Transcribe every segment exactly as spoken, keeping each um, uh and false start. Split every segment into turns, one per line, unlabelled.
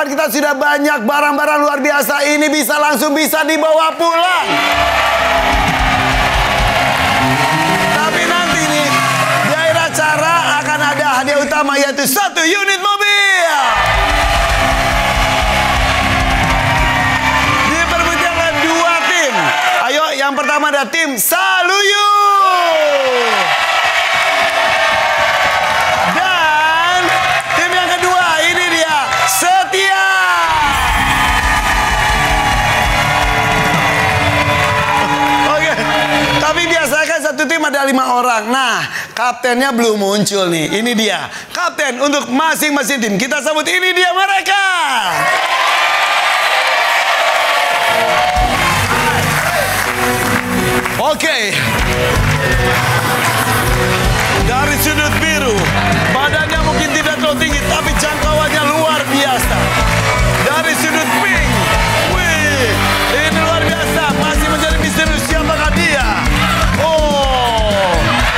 sahabat, kita sudah banyak barang-barang luar biasa. Ini bisa langsung bisa dibawa pulang. Tapi nanti nih di akhir acara akan ada hadiah utama, yaitu satu unit mobil. Diperbutuhkan dua tim. Ayo, yang pertama ada tim Saluyu. Dan tim yang kedua ini dia Setia. Oke, tapi biasanya kan satu tim ada lima orang. Nah, kaptennya belum muncul nih. Ini dia kapten untuk masing-masing tim. Kita sambut, ini dia mereka. Oke. Dari sudut biru, badannya mungkin tidak terlalu tinggi, tapi jangkauannya luar biasa. Dari sudut pink, wih, ini luar biasa. Masih menjadi misteri, siapakah dia? Oh,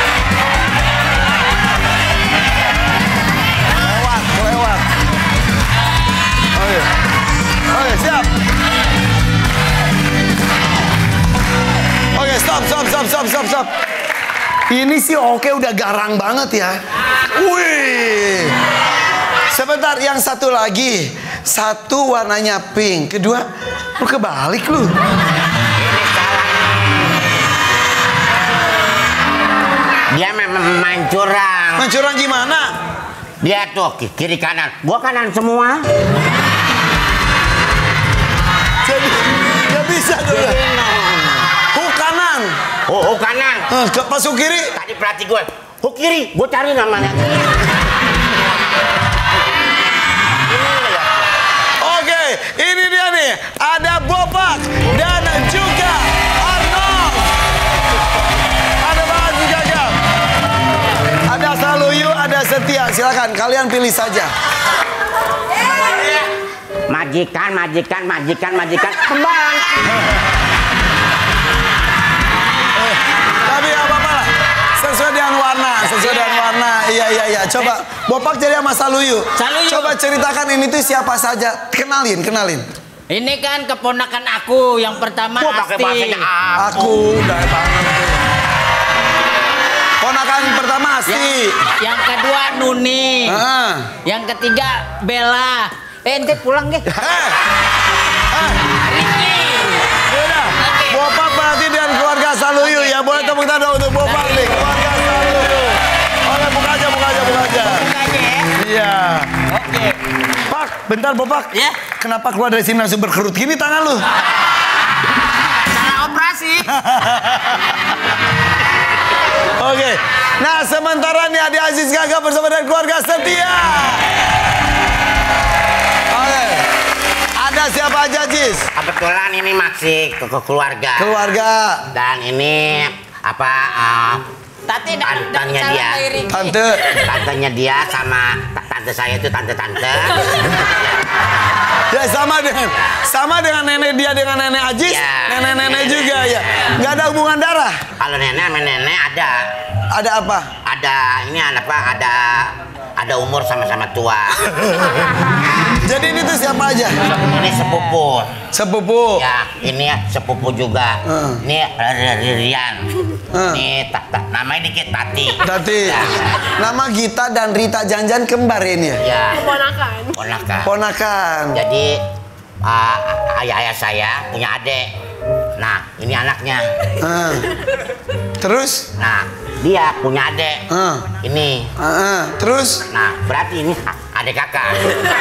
lewat, lewat. Oke, oke, siap. Oke, stop, stop, stop, stop, stop, stop. Ini sih oke, udah garang banget ya. Wih. Sebentar, yang satu lagi. Satu warnanya pink, kedua lu kebalik lu.
Dia memang main curang.
Main curang gimana?
Dia tuh kiri kanan, gua kanan semua.
Jadi nggak bisa tuh. Huk kanan.
Oh, oh kanan.
Uh, ke pas huk kiri.
Tadi pelatih gue, huk kiri, gue cari namanya.
Oke, ini dia nih. Ada Bopak dan juga Arnold. Ada banget juga Gam. Ada Saluyu, ada Setia. Silakan kalian pilih saja.
Majikan, majikan, majikan, majikan, kembang.
Tapi apa-apa lah, sesuai dengan warna, sesuai dengan warna. Iya, iya, iya. Coba, Bopak jadi sama Saluyu.
Saluyu.
Coba ceritakan ini tuh siapa saja. Kenalin, kenalin.
Ini kan keponakan aku. Yang pertama
Gua pakai
Asti.
bahasanya
Aku, dari banget. Ponakan pertama Asti.
Yang, yang kedua Nuni.
Ah.
Yang ketiga Bella. Eh, ente pulang deh.
Eh, eh. Yaudah, Bopak berarti dengan keluarga Saluyu ya. Boleh tepuk tangan untuk Bopak nih, keluarga Saluyu. Oke, buka aja, buka aja, buka aja. Iya.
Oke.
Pak, bentar Bopak.
Ya.
Kenapa keluar dari sini langsung berkerut gini tangan lu?
Salah operasi.
Oke. Nah, sementara nih Adi Aziz Gagap bersama dengan keluarga Setia. Oke. Ada siapa aja, Aziz?
Kebetulan ini masih ke, ke keluarga.
Keluarga.
Dan ini apa? Uh,
Tati dan
Tantenya dia.
Tante.
Tantenya dia sama tante saya itu tante-tante.
Ya sama dengan sama dengan nenek dia dengan nenek Aziz,
Ya.
nenek-nenek juga ya. Nggak ada hubungan darah.
Kalau nenek sama nenek ada.
Ada apa?
Ada ini apa? Ada ada umur sama-sama tua.
Jadi ini tuh siapa aja?
Ini sepupu.
Sepupu.
Ya, ini sepupu juga.
Uh.
Ini Rian.
Uh.
Ini tak tak namanya dikit Tati.
Tati.
Ya.
Nama Gita dan Rita Janjan kembar ini ya?
Ya.
Keponakan.
Ponakan.
Ponakan.
Jadi uh, ayah-ayah saya punya adik. Nah, ini anaknya.
Uh. Terus?
Nah, dia punya adik.
Uh.
Ini.
Uh, uh. Terus?
Nah, berarti ini adik kakak.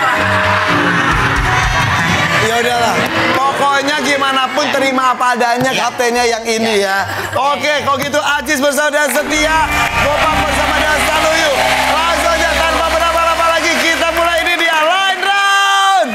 Ya udahlah. Pokoknya gimana pun terima apa adanya
Ya.
kaptennya yang ini ya. Oke, kalau gitu Aziz bersama dengan Setia, Bopak bersama dengan Saluyu. Langsung aja tanpa berlama-lama lagi kita mulai ini dia line round.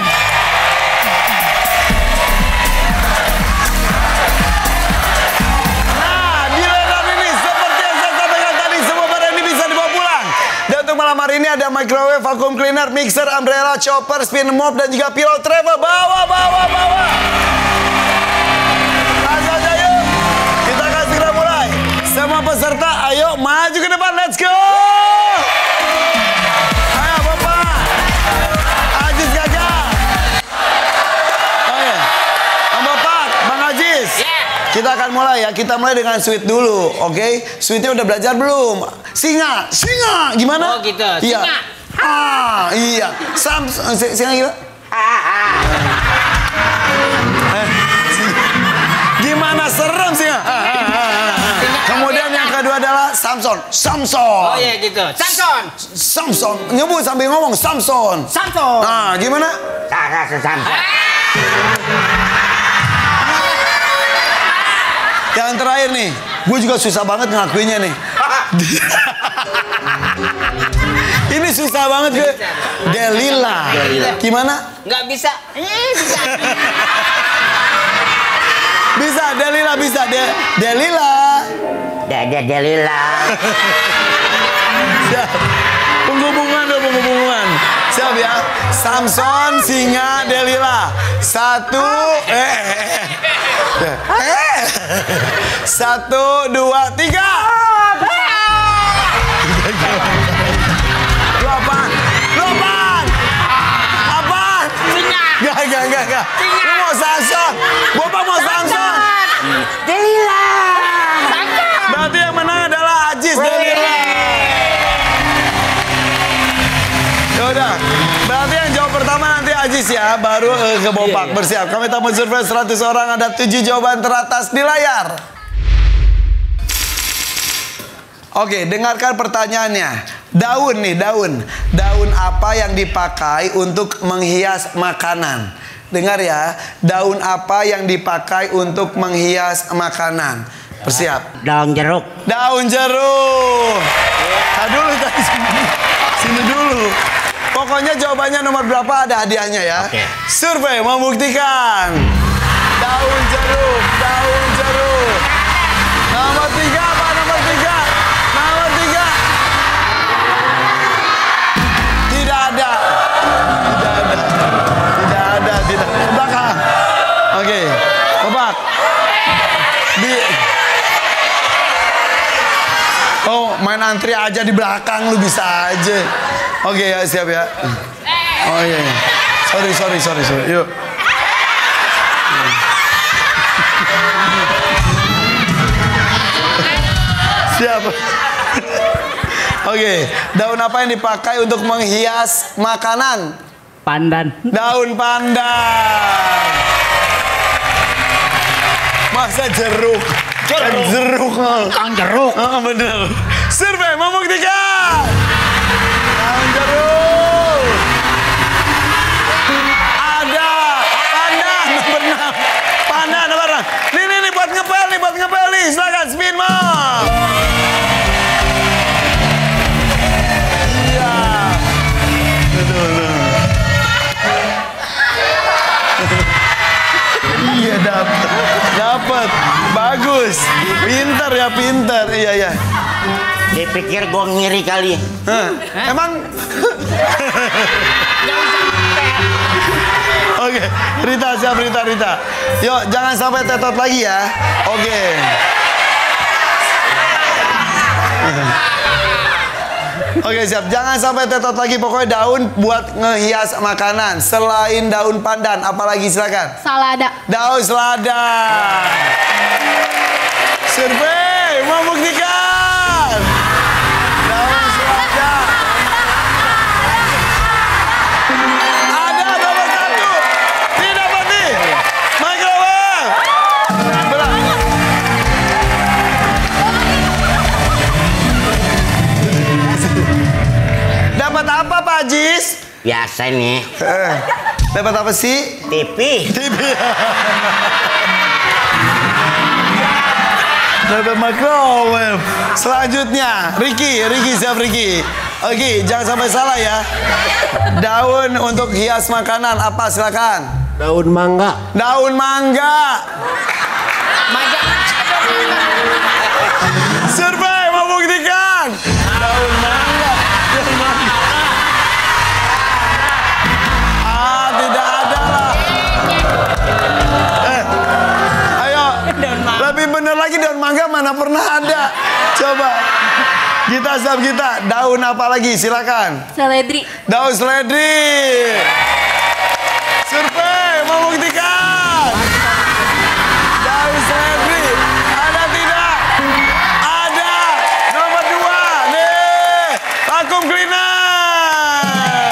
Nah, di line round ini seperti yang saya sampaikan tadi, semua barang ini bisa dibawa pulang. Dan untuk malam hari ini ada microwave, vacuum cleaner, mixer, umbrella, chopper, spin mop, dan juga pillow travel. Bawa, bawa, bawa. Langsung aja yuk. Kita akan segera mulai. Semua peserta, ayo maju ke depan. Let's go. Ayo Bapak. Aziz Gagap. Kita akan mulai ya. Kita mulai dengan sweet dulu, oke? Okay? Sweetnya udah belajar belum? Singa, singa, gimana?
Oh gitu.
Iya.
Singa.
Ah, iya. Sam, singa gimana? Eh, gimana serem singa? Kemudian yang kedua adalah Samson. Samson.
Oh iya gitu. Samson.
Samson. Nyebut sambil ngomong Samson.
Samson.
Nah, gimana?
Kakak sesamson.
Yang terakhir nih, gue juga susah banget ngakuinnya nih. Ini susah banget gue. Delila. Gimana?
Nggak bisa. Eh, bisa.
Bisa, Delila bisa. De Delila.
Dede Delila.
Siap. Penghubungan dong, penghubungan. Siap ya. Samson, singa, Delila. Satu. Eh. eh. eh. Satu, dua, tiga. Lu apaan? Lu apaan? Apaan?
Singa.
Gak, gak, gak, gak. Lu mau Samson? Bapak mau Samson?
Delila.
Berarti yang menang adalah Ajis Delila. Yaudah, berarti yang jawab pertama nanti Ajis ya, baru uh, ke Bopak. Bersiap, kami tamu survei seratus orang, ada tujuh jawaban teratas di layar. Oke, dengarkan pertanyaannya. Daun nih, daun. Daun apa yang dipakai untuk menghias makanan? Dengar ya, daun apa yang dipakai untuk menghias makanan? Bersiap.
Daun jeruk.
Daun jeruk. Nah dulu tadi sini. Sini dulu. Pokoknya jawabannya nomor berapa ada hadiahnya ya.
Oke.
Survei membuktikan. Daun jeruk, daun jeruk. Nomor tiga apa? Nomor tiga. Nomor tiga. Tidak ada. Tidak ada. Tidak ada. Tidak. Belakang. Oke. Bapak. Di. Oh, main antri aja di belakang lu bisa aja. Oke ya, siap ya. Oh iya. iya. Sorry, sorry, sorry, sorry. Yuk. Siap. Oke, daun apa yang dipakai untuk menghias makanan?
Pandan.
Daun pandan. Masa jeruk? Kan jeruk.
Kang jeruk.
Oh, bener. Survei membuktikan. Daun jeruk. Ada. Pandan. Benar. Pandan. Benar. Nih, nih, nih. Buat ngepel nih. Buat ngepel nih. Silakan spin, Mom. Iya. Betul. Iya, dapat. Dapat. Bagus. Pinter ya, pinter. Iya, iya.
Dipikir gue ngiri kali.
Hah? Emang? Oke, Rita siap Rita, Rita. Yuk, jangan sampai tetot lagi ya. Oke. Oke siap, jangan sampai tetot lagi. Pokoknya daun buat ngehias makanan. Selain daun pandan, apalagi silakan.
Salada.
Daun selada. Survei membuktikan. Daun selada. Ada nomor satu. Tidak mati. Mikrofon. Berat. Dapat apa Pak Ajis?
Biasa nih.
Eh, dapat apa sih?
T V.
T V. Dapat microwave. Selanjutnya, Ricky, Ricky siap Ricky. Oke, jangan sampai salah ya. Daun untuk hias makanan apa silakan?
Daun mangga.
Daun mangga. Survei membuktikan. Daun mangga. Daun mangga. Ah, tidak ada lah. Eh, ayo. Lebih bener lagi daun mangga mana pernah ada. Coba. Kita siap kita. Daun apa lagi? Silakan.
Seledri.
Daun seledri. Survei membuktikan. Daun seledri. vakum cleaner.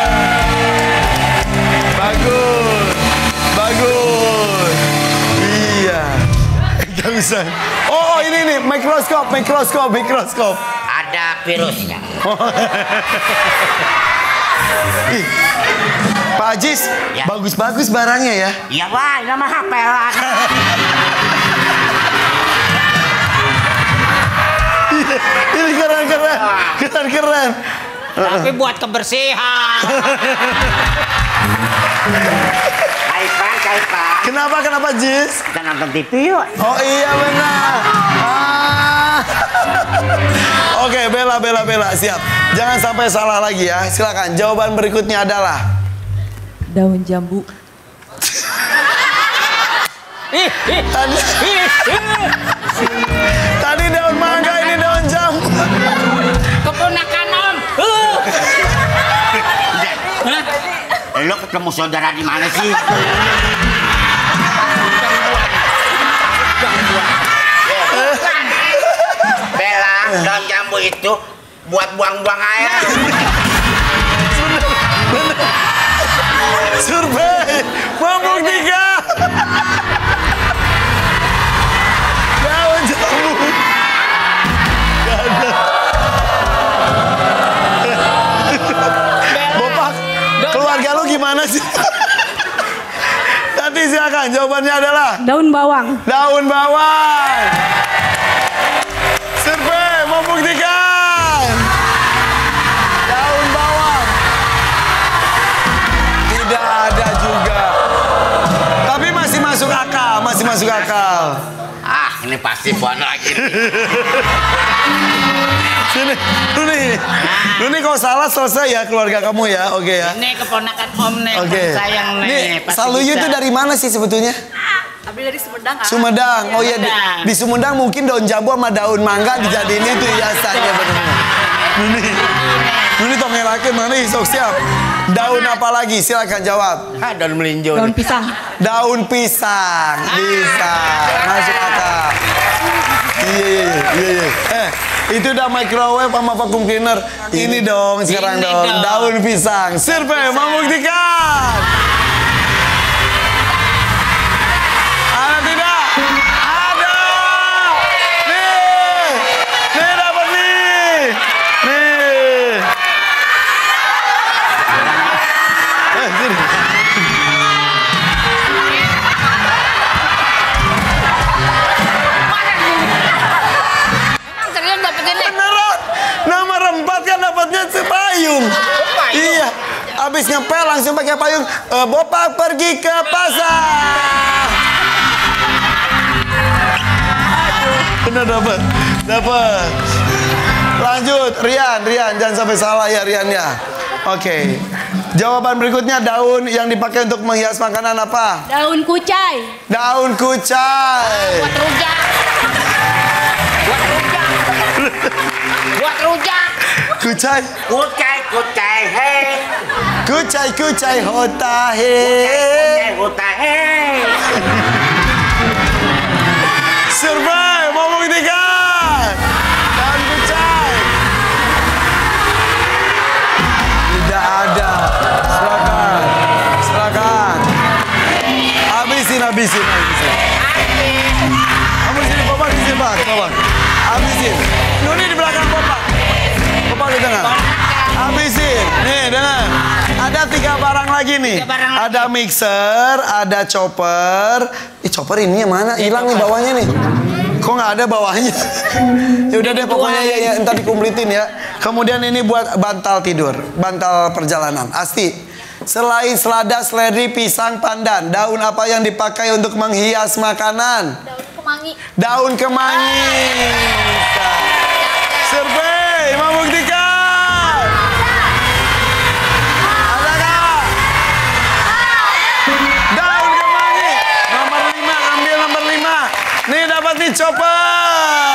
Bagus. Bagus. Iya. Gak usah. Oh, ini nih, mikroskop, mikroskop, mikroskop.
Ada virusnya.
Ih, Pak Ajis,
Ya.
bagus-bagus barangnya ya.
Iya, Pak, ini mah H P lah.
Ini keren-keren, keren-keren.
Tapi buat kebersihan.
Kaipan, kaipan.
Kenapa, kenapa Jis?
Kita nonton T V yuk.
Oh iya benar. Ah. Oke, Bella, Bella, Bella, siap. Jangan sampai salah lagi ya. Silakan. Jawaban berikutnya adalah
Daun jambu.
Ih, ih,
tadi,
ih, ih.
tadi daun mangga, ini daun jambu.
Keponakan Om. Uh. Hah?
Eh, lo ketemu saudara di mana sih? Bella, daun jambu itu buat buang-buang air.
Survei membuktikan daun jambu. Gak ada. Bopak, keluarga lu gimana sih? Nanti silakan, jawabannya adalah
Daun bawang.
daun bawang. Survei membuktikan daun bawang. Tidak ada juga. Tapi masih masuk akal, masih masuk akal.
Ah, ini pasti buat lagi.
Sini, lu nih. Lu nih kalau salah selesai ya keluarga kamu ya, oke ya.
Ini keponakan Om nih,
Oke.
sayang nih.
Nih,
Pasti
Saluyu
bisa.
itu dari mana sih sebetulnya?
Ambil dari Sumedang. Ah.
Sumedang. Oh iya, di,
Sumedang.
di Sumedang mungkin daun jambu sama daun mangga dijadiin itu hiasannya benar. Ini, ini tongelakin mana nih, sok siap. Daun apa lagi? Silakan jawab.
Ah, daun melinjo.
Daun
nih.
pisang.
Daun pisang, bisa masuk akal. Iya, iya, iya, iya. Eh, itu udah microwave sama vacuum cleaner. Ini dong sekarang
Ini
dong.
dong.
Daun pisang. Survei membuktikan. Ada tidak? Ada. Nih, nih dapat nih. Nih. Eh, sini.
Emang kalian dapet ini?
Beneran, nama rempat kan dapatnya payung. Iya, abis ngepel langsung pakai payung. Eh, Bopak pergi ke pasar. Bener dapat, dapat. Lanjut, Rian, Rian, jangan sampai salah ya Rian ya. Oke, jawaban berikutnya daun yang dipakai untuk menghias makanan apa?
Daun kucai.
Daun kucai.
Buat rujak. Buat rujak. Buat rujak.
Kucai,
Kucai, kucai, hei.
kucai, kucai hotahe.
Kucai, kucai, hei.
Survei membuktikan daun kucai. Tidak ada. Silakan, silakan. Habisin, habisin, habisin. Kamu sini, Bapak di sini, Pak. Bapak. Habisin. Nuni di belakang Bapak. Bapak di tengah. Habisin. Nih, dengar. Ada tiga barang lagi nih.
Tiga barang lagi.
Ada mixer, ada chopper. Ih, chopper ini yang mana? Hilang nih bawahnya nih. Kok nggak ada bawahnya? Ya udah deh, pokoknya ya, ya entar dikumpletin ya. Kemudian ini buat bantal tidur, bantal perjalanan. Asti. Selain selada, seledri, pisang, pandan, daun apa yang dipakai untuk menghias makanan?
Daun kemangi.
Daun kemangi. Survei membuktikan. Ada nggak? Daun kemangi. Nomor lima, ambil nomor lima. Nih dapat nih chopper.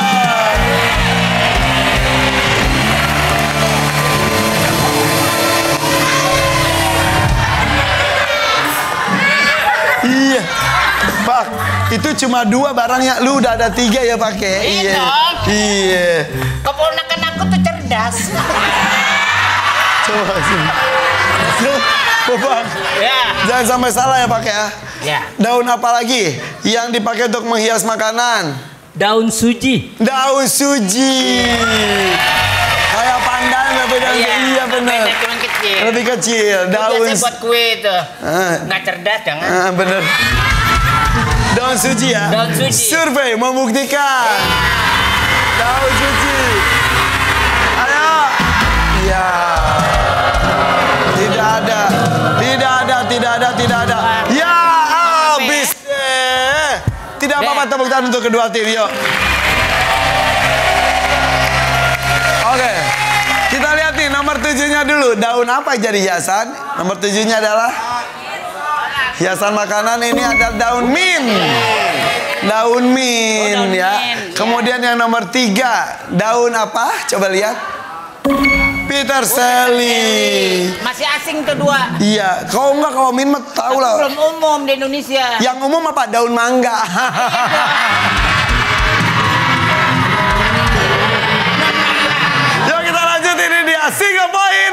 Iya, Pak, itu cuma dua barangnya. Lu udah ada tiga ya pakai.
Iya dong.
Iya.
Keponakan aku tuh cerdas.
Coba sini. Bapak,
Ya.
jangan sampai salah ya Pak ya.
Ya.
Daun apa lagi yang dipakai untuk menghias makanan?
Daun suji.
Daun suji. Kayak pandan tapi daun
Iya,
iya benar.
beda, cuman kecil.
Lebih kecil.
Itu
Daun
biasanya buat kue itu.
Ah.
Nggak cerdas jangan.
Ah, bener. Daun suji ya.
Daun suji.
Survei membuktikan. Daun suji. Ayo. Ya. Tidak ada. Tidak ada, tidak ada, tidak ada. Ya, habis deh. Tidak apa-apa, tepuk tangan untuk kedua tim, yuk. Oke. Kita lihat nih nomor tujuhnya dulu. Daun apa yang jadi hiasan? Nomor tujuhnya adalah hiasan makanan. Ini ada daun mint. Daun mint
Oh, daun
ya.
mint,
Kemudian yang nomor tiga, daun apa? Coba lihat. Peterselly.
Masih asing tuh dua.
Iya, kalau enggak kalau mint mah tahu lah.
Belum umum di Indonesia.
Yang umum apa? Daun mangga. Yuk kita lanjut, ini dia single point.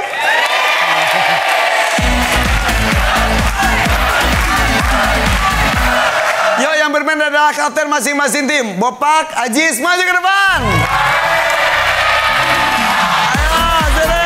Yuk yang bermain adalah kapten masing-masing tim. Bopak, Ajis, maju ke depan. Ayo, sini.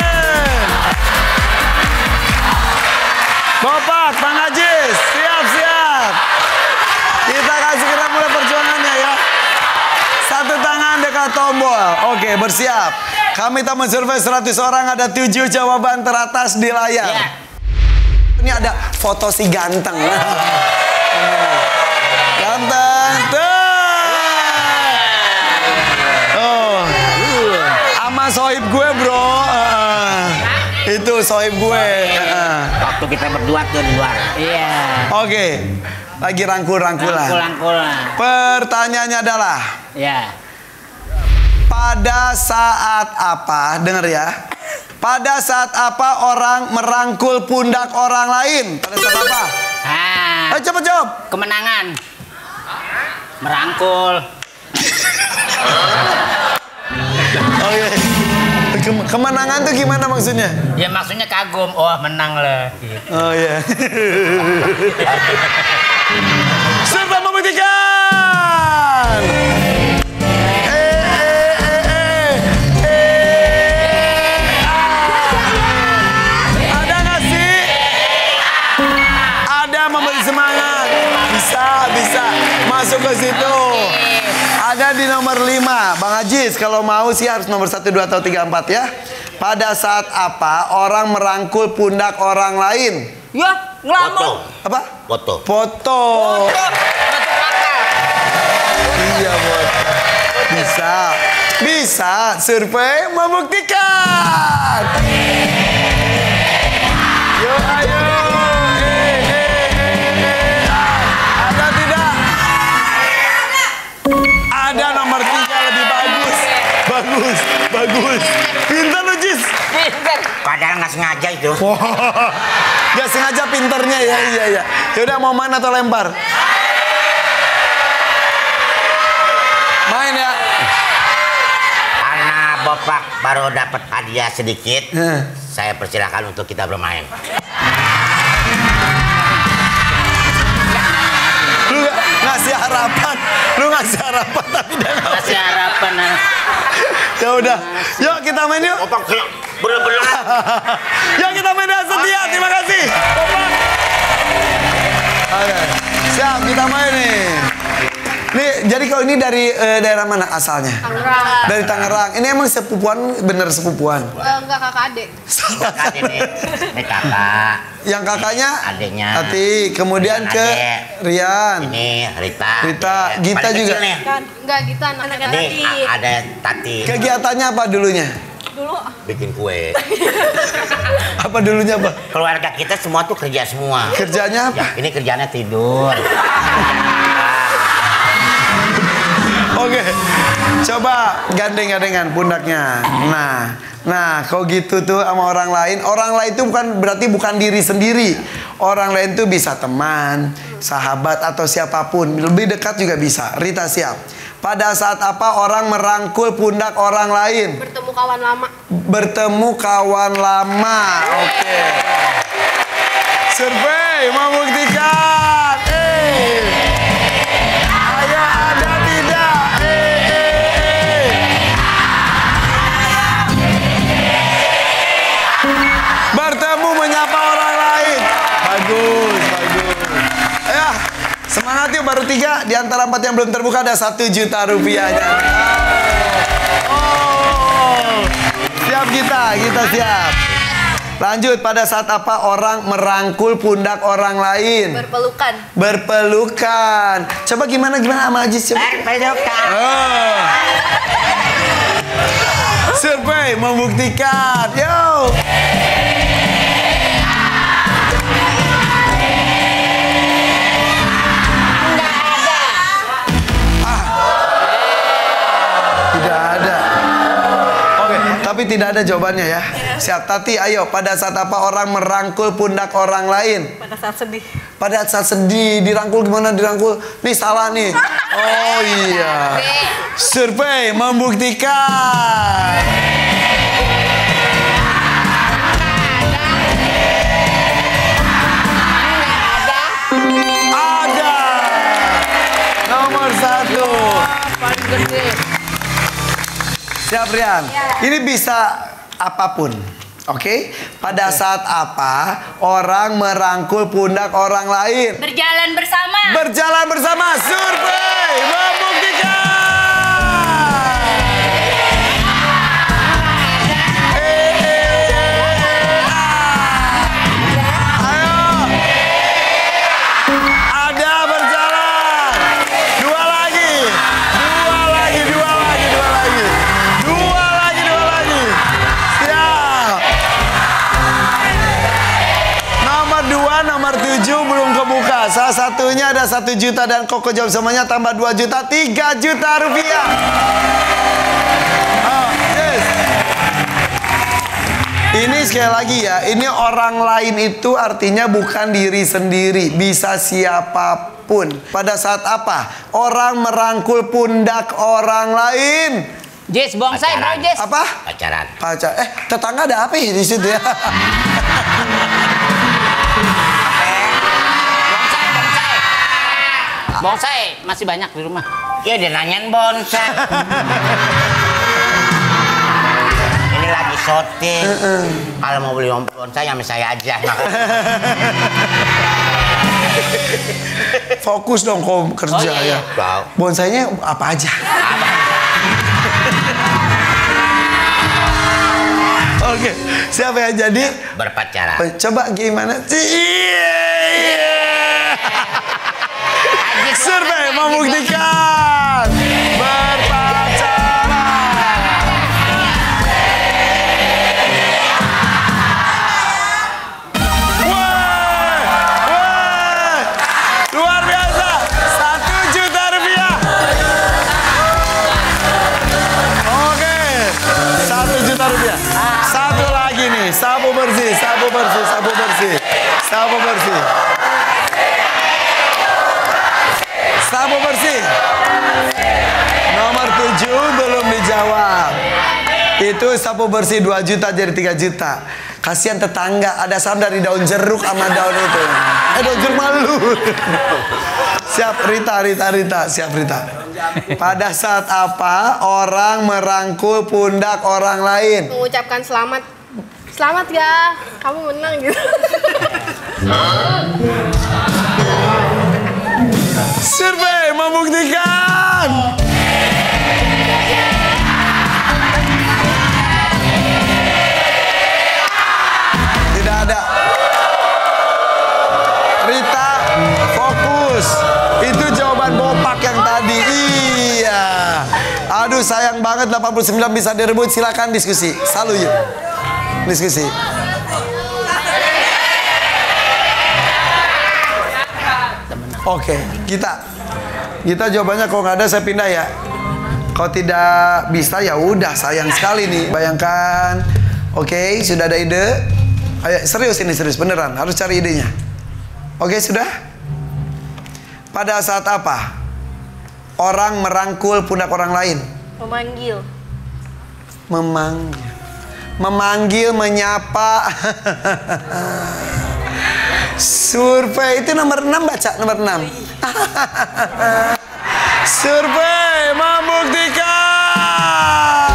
Bopak, Bang Ajis, siap-siap. Kita kasih kita mulai perjuangannya ya. Satu tangan dekat tombol. Oke, bersiap. Kami tak mensurvei seratus orang, ada tujuh jawaban teratas di layar.
Ya.
Ini ada foto si ganteng. Ganteng. Tuh. Oh. Sama sohib gue, bro. Uh, itu sohib gue. Uh.
Waktu kita berdua tuh di luar.
Iya.
Oke. Lagi rangkul-rangkulan.
Rangkul-rangkulan.
Pertanyaannya adalah,
Ya.
pada saat apa, dengar ya, pada saat apa orang merangkul pundak orang lain? Pada saat apa?
Ah,
Ayo cepet jawab.
kemenangan. Merangkul.
Oke. Kem- kemenangan tuh gimana maksudnya?
Ya maksudnya kagum. Oh menang lah. Gitu.
Oh iya. Survei membuktikan. Eh, eh, eh, eh, eh. Ada nggak sih? Ada memberi semangat. Bisa, bisa. Masuk ke situ. Ada di nomor lima. Bang Ajis, kalau mau sih harus nomor satu, dua, atau tiga, empat ya. Pada saat apa orang merangkul pundak orang lain?
Ya, ngelamun.
Apa?
Foto.
Foto. Iya, Bot. Bisa. Bisa. Survei membuktikan. Yuk, ayo. Eh, eh, eh, eh. Ada tidak? Ada nomor tiga lebih bagus. Bagus, bagus. Pintar lu, Jis.
Padahal nggak sengaja itu.
Wah, gak sengaja pinternya ya, iya iya. Yaudah mau main atau lempar? Main ya.
Karena Bopak baru dapat hadiah sedikit,
Eh.
saya persilakan untuk kita bermain.
Lu gak ngasih harapan, lu ngasih harapan tapi dia nggak.
Kasih harapan.
Ya udah, yuk kita main yuk.
Bopak bener-bener.
Yuk kita main dengan setia. Terima kasih. Bopak. Oke, siap kita main nih. Nih, jadi kalau ini dari eh, daerah mana asalnya?
Tangerang.
Dari Tangerang. Ini emang sepupuan, bener sepupuan.
Eh, enggak kakak adik.
Salah.
Kakak ini, ini kakak.
Yang kakaknya
Adiknya.
Ati, kemudian
Kemudian
ke
adek.
Rian.
Ini Rita.
Rita,
Adek.
Gita
Paling
juga.
kecil nih.
Kan enggak gitu anak
Ini a- ada Tati.
Kegiatannya apa dulunya?
dulu.
Bikin kue.
Apa dulunya apa?
Keluarga kita semua tuh kerja semua.
Kerjanya apa?
Ya, ini kerjanya tidur.
Oke, coba gandeng-gandengan pundaknya. Nah, nah, kau gitu tuh sama orang lain. Orang lain itu bukan berarti bukan diri sendiri. Orang lain tuh bisa teman, sahabat atau siapapun. Lebih dekat juga bisa. Rita siap. Pada saat apa orang merangkul pundak orang lain?
Bertemu kawan lama.
Bertemu kawan lama. Oke. Okay. Survei membuktikan. Eh. Ayo ada tidak? Eh, eh, eh. Bertemu menyapa orang lain. Bagus, bagus. Ayo, semangat yuk, baru tiga. Di antara empat yang belum terbuka ada satu juta rupiahnya. Oh, oh. Siap kita, kita siap. Lanjut, pada saat apa orang merangkul pundak orang lain?
Berpelukan.
Berpelukan. Coba gimana gimana sama Ajis coba.
Berpelukan.
Oh. Survei membuktikan. Yo. Tapi tidak ada jawabannya ya. Siap, Tati, ayo. Pada saat apa orang merangkul pundak orang lain?
Pada saat sedih.
Pada saat sedih. Dirangkul gimana dirangkul? Nih salah nih. Oh iya. Survei membuktikan. Ada. Nomor satu.
Paling gede.
Siap Rian, ini bisa apapun, oke? Okay? Pada saat apa orang merangkul pundak orang lain?
Berjalan bersama.
Berjalan bersama. Survei membuktikan. Eh, eh, eh, ah. Ayo. Ada berjalan. Dua lagi. Dua lagi, dua lagi, dua lagi. Dua lagi, dua lagi. Siap. Nomor dua, nomor tujuh belum kebuka. Salah satunya ada satu juta dan Koko jawab semuanya tambah dua juta, tiga juta rupiah. Oh, yes. Ini sekali lagi ya, ini orang lain itu artinya bukan diri sendiri, bisa siapapun. Pada saat apa orang merangkul pundak orang lain?
Jess, bonsai bro, Jess.
Apa?
Pacaran.
Pacar. Eh, tetangga ada apa ya di situ ya?
Bonsai, bonsai. Bonsai masih banyak di rumah.
Ya dia nanyain bonsai. Ini lagi syuting. Kalau mau beli bonsai sama saya aja.
Fokus dong kau kerja
Oh, iya, iya.
ya. Bonsainya apa aja? Oke, siapa yang jadi?
Berpacaran.
Coba gimana sih? Iya. Survei membuktikan berpacaran. Wah, wah, luar biasa, satu juta rupiah. Oke, satu juta rupiah. Satu lagi nih, sapu bersih, sapu bersih, sapu bersih, sapu bersih. Sapu bersih. Nomor tujuh belum dijawab. Itu sapu bersih dua juta jadi tiga juta. Kasihan tetangga, ada salam dari daun jeruk sama daun itu. Eh, daun jeruk malu. Siap Rita, Rita, Rita, siap Rita. Pada saat apa orang merangkul pundak orang lain?
Mengucapkan selamat. Selamat ya, kamu menang gitu.
Survei membuktikan. Tidak ada. Rita, fokus. Itu jawaban bopak yang tadi. Iya. Aduh sayang banget, delapan puluh sembilan bisa direbut. Silakan diskusi. Selalu yuk. Diskusi. Oke, kita kita jawabannya kalau nggak ada saya pindah ya. Kalau tidak bisa ya udah, sayang sekali nih. Bayangkan. Oke, sudah ada ide. Ayo, serius ini serius beneran, harus cari idenya. Oke, sudah? Pada saat apa orang merangkul pundak orang lain?
Memanggil.
Memanggil. Memanggil, menyapa. Survei itu nomor enam, baca nomor enam. Survei membuktikan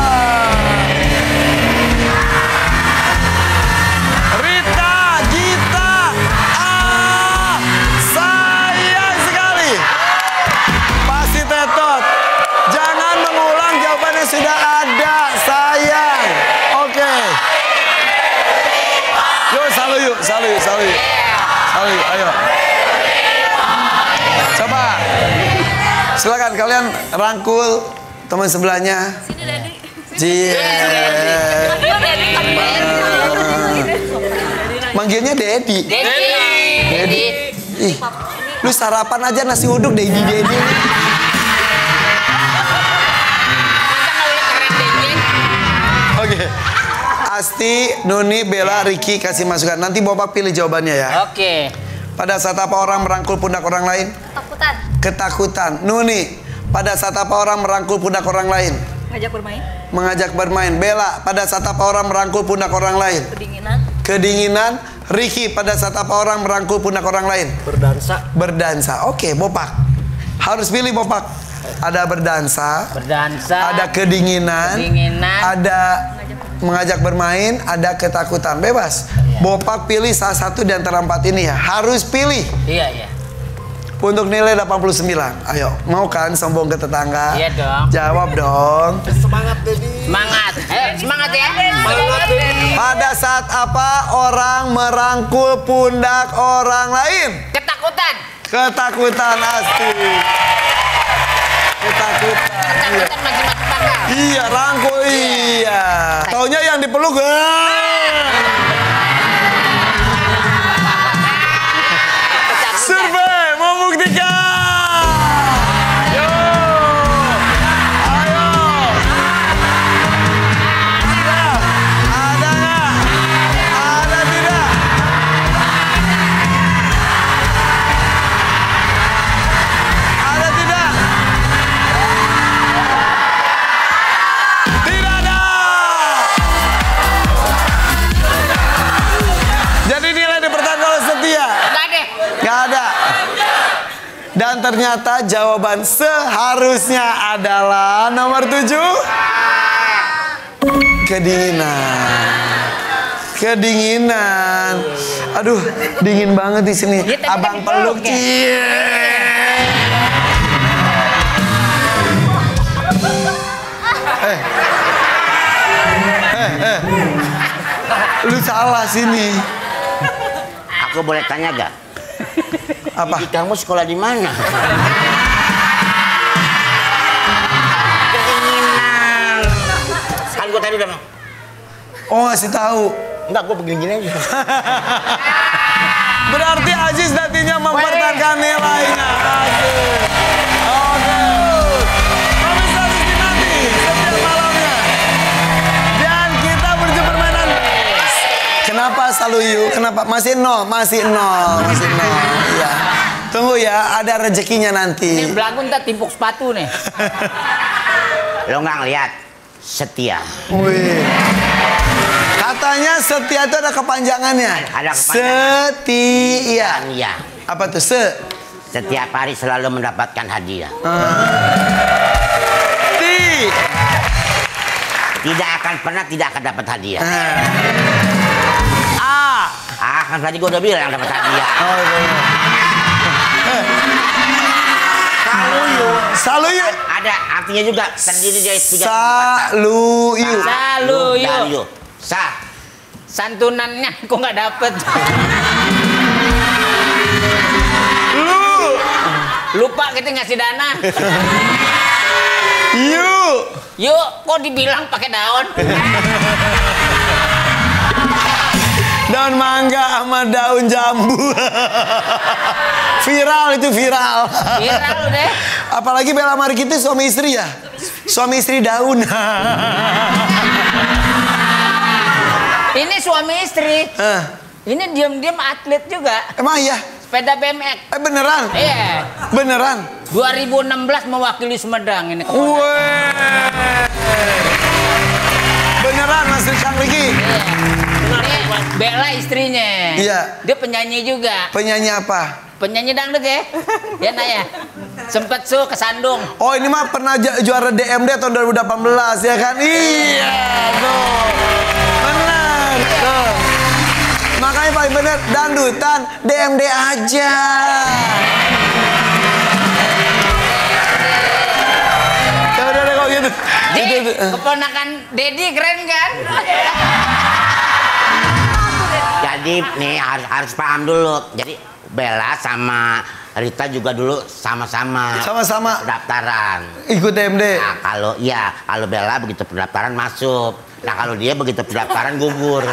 Rita, Gita, ah, sayang sekali. Pasti tetot. Jangan mengulang jawabannya sudah ada, sayang. Oke. Yuk, salu yuk, salu yuk, salu yuk. Salu yuk, ayo. Coba. Silakan kalian rangkul teman sebelahnya.
Sini, Dedi.
Cie. Manggilnya Dedi.
Dedi.
Dedi. Ih, lu sarapan aja nasi uduk Dedi Dedi. Oke. Asti, Nuni, Bella, Ricky kasih masukan. Nanti Bapak pilih jawabannya ya.
Oke.
Pada saat apa orang merangkul pundak orang lain?
Ketakutan.
Ketakutan. Nuni, pada saat apa orang merangkul pundak orang lain?
Ngajak bermain.
Mengajak bermain. Bella, pada saat apa orang merangkul pundak orang lain?
Kedinginan.
Kedinginan. Ricky, pada saat apa orang merangkul pundak orang lain?
Berdansa.
Berdansa. Oke, Bopak. Harus pilih Bopak. Ada berdansa,
Berdansa.
ada kedinginan,
Kedinginan.
ada mengajak bermain, ada ketakutan. Bebas. Bopak pilih salah satu di antara empat ini ya. Harus pilih.
Iya, iya.
Untuk nilai delapan puluh sembilan. Ayo, mau kan sombong ke tetangga?
Iya dong.
Jawab dong.
Semangat, Dedi.
Semangat. Ayo, semangat ya.
Semangat, Dedi.
Pada saat apa orang merangkul pundak orang lain?
Ketakutan.
Ketakutan, Asti. Ketakutan. Iya.
Ketakutan macam-macam bakal.
Iya, rangkul iya. Taunya yang dipeluk. Survei membuktikan. Yo. Ayo. Nah, ada nggak? Ada tidak? Ada tidak? Tidak ada. Jadi nilai dipertahankan kalau setia.
Enggak deh.
Gak ada. Dan ternyata jawaban seharusnya adalah nomor tujuh. Kedinginan. Kedinginan. Aduh, dingin banget di sini.
Ya, tapi
Abang
kan
peluk,
dipeluk, ya?
cie. Eh. Eh, eh. Lu salah sini.
Aku boleh tanya gak?
Apa?
Ibu kamu sekolah di mana? Keinginan. Kan gue tadi udah bilang,
Oh, ngasih tahu.
enggak, gue begini-gini aja.
Berarti Aziz nantinya mempertahankan nilainya. Aziz. Oke. Pemirsa harus dinanti setiap malamnya. Dan kita menuju permainan. Kenapa selalu yuk? Kenapa? Masih nol, masih nol, masih nol. Iya. Tunggu ya, ada rezekinya nanti.
Ini belagu ntar timpuk sepatu nih.
Lo nggak ngeliat? Setia.
Wih. Katanya setia itu ada kepanjangannya.
Ada kepanjangan.
Setia.
Iya.
Apa tuh se?
Setiap hari selalu mendapatkan hadiah.
Ti.
Tidak akan pernah tidak akan dapat hadiah.
A.
Ah, kan tadi gue udah bilang dapat hadiah.
Oh, iya.
Saluyu.
Saluyu.
Ada artinya juga, terdiri dari tiga kata.
Saluyu.
Saluyu.
Saluyu. Sa.
Santunannya kok nggak dapet.
Lu.
Lupa kita ngasih dana.
Yu.
Yuk, kok dibilang pakai daun?
Daun mangga sama daun jambu. Viral itu viral.
Viral deh.
Apalagi Bella Mari kita suami istri ya. Suami istri daun.
Ini suami istri.
Eh,
Ini diam-diam atlet juga.
emang iya.
sepeda B M X.
Eh beneran?
Iya.
Beneran?
dua ribu enam belas mewakili Sumedang ini.
Weh. Beneran Mas Kang Riki?
Iya. Ini Bella istrinya.
Iya.
Dia penyanyi juga.
Penyanyi apa?
Penyanyi dangdut ya? Ya nak ya? Sempet su kesandung.
Oh ini mah pernah juara D M D tahun dua ribu delapan belas ya kan? Iya tuh. Benar tuh. Makanya paling bener dangdutan D M D aja. Ya udah deh kalau gitu.
Jadi keponakan Dedi keren kan?
Jadi nih harus harus paham dulu. Jadi Bella sama Rita juga dulu sama-sama
Sama-sama
pendaftaran.
ikut D M D.
Nah kalau iya, kalau Bella begitu pendaftaran masuk. Nah kalau dia begitu pendaftaran gugur.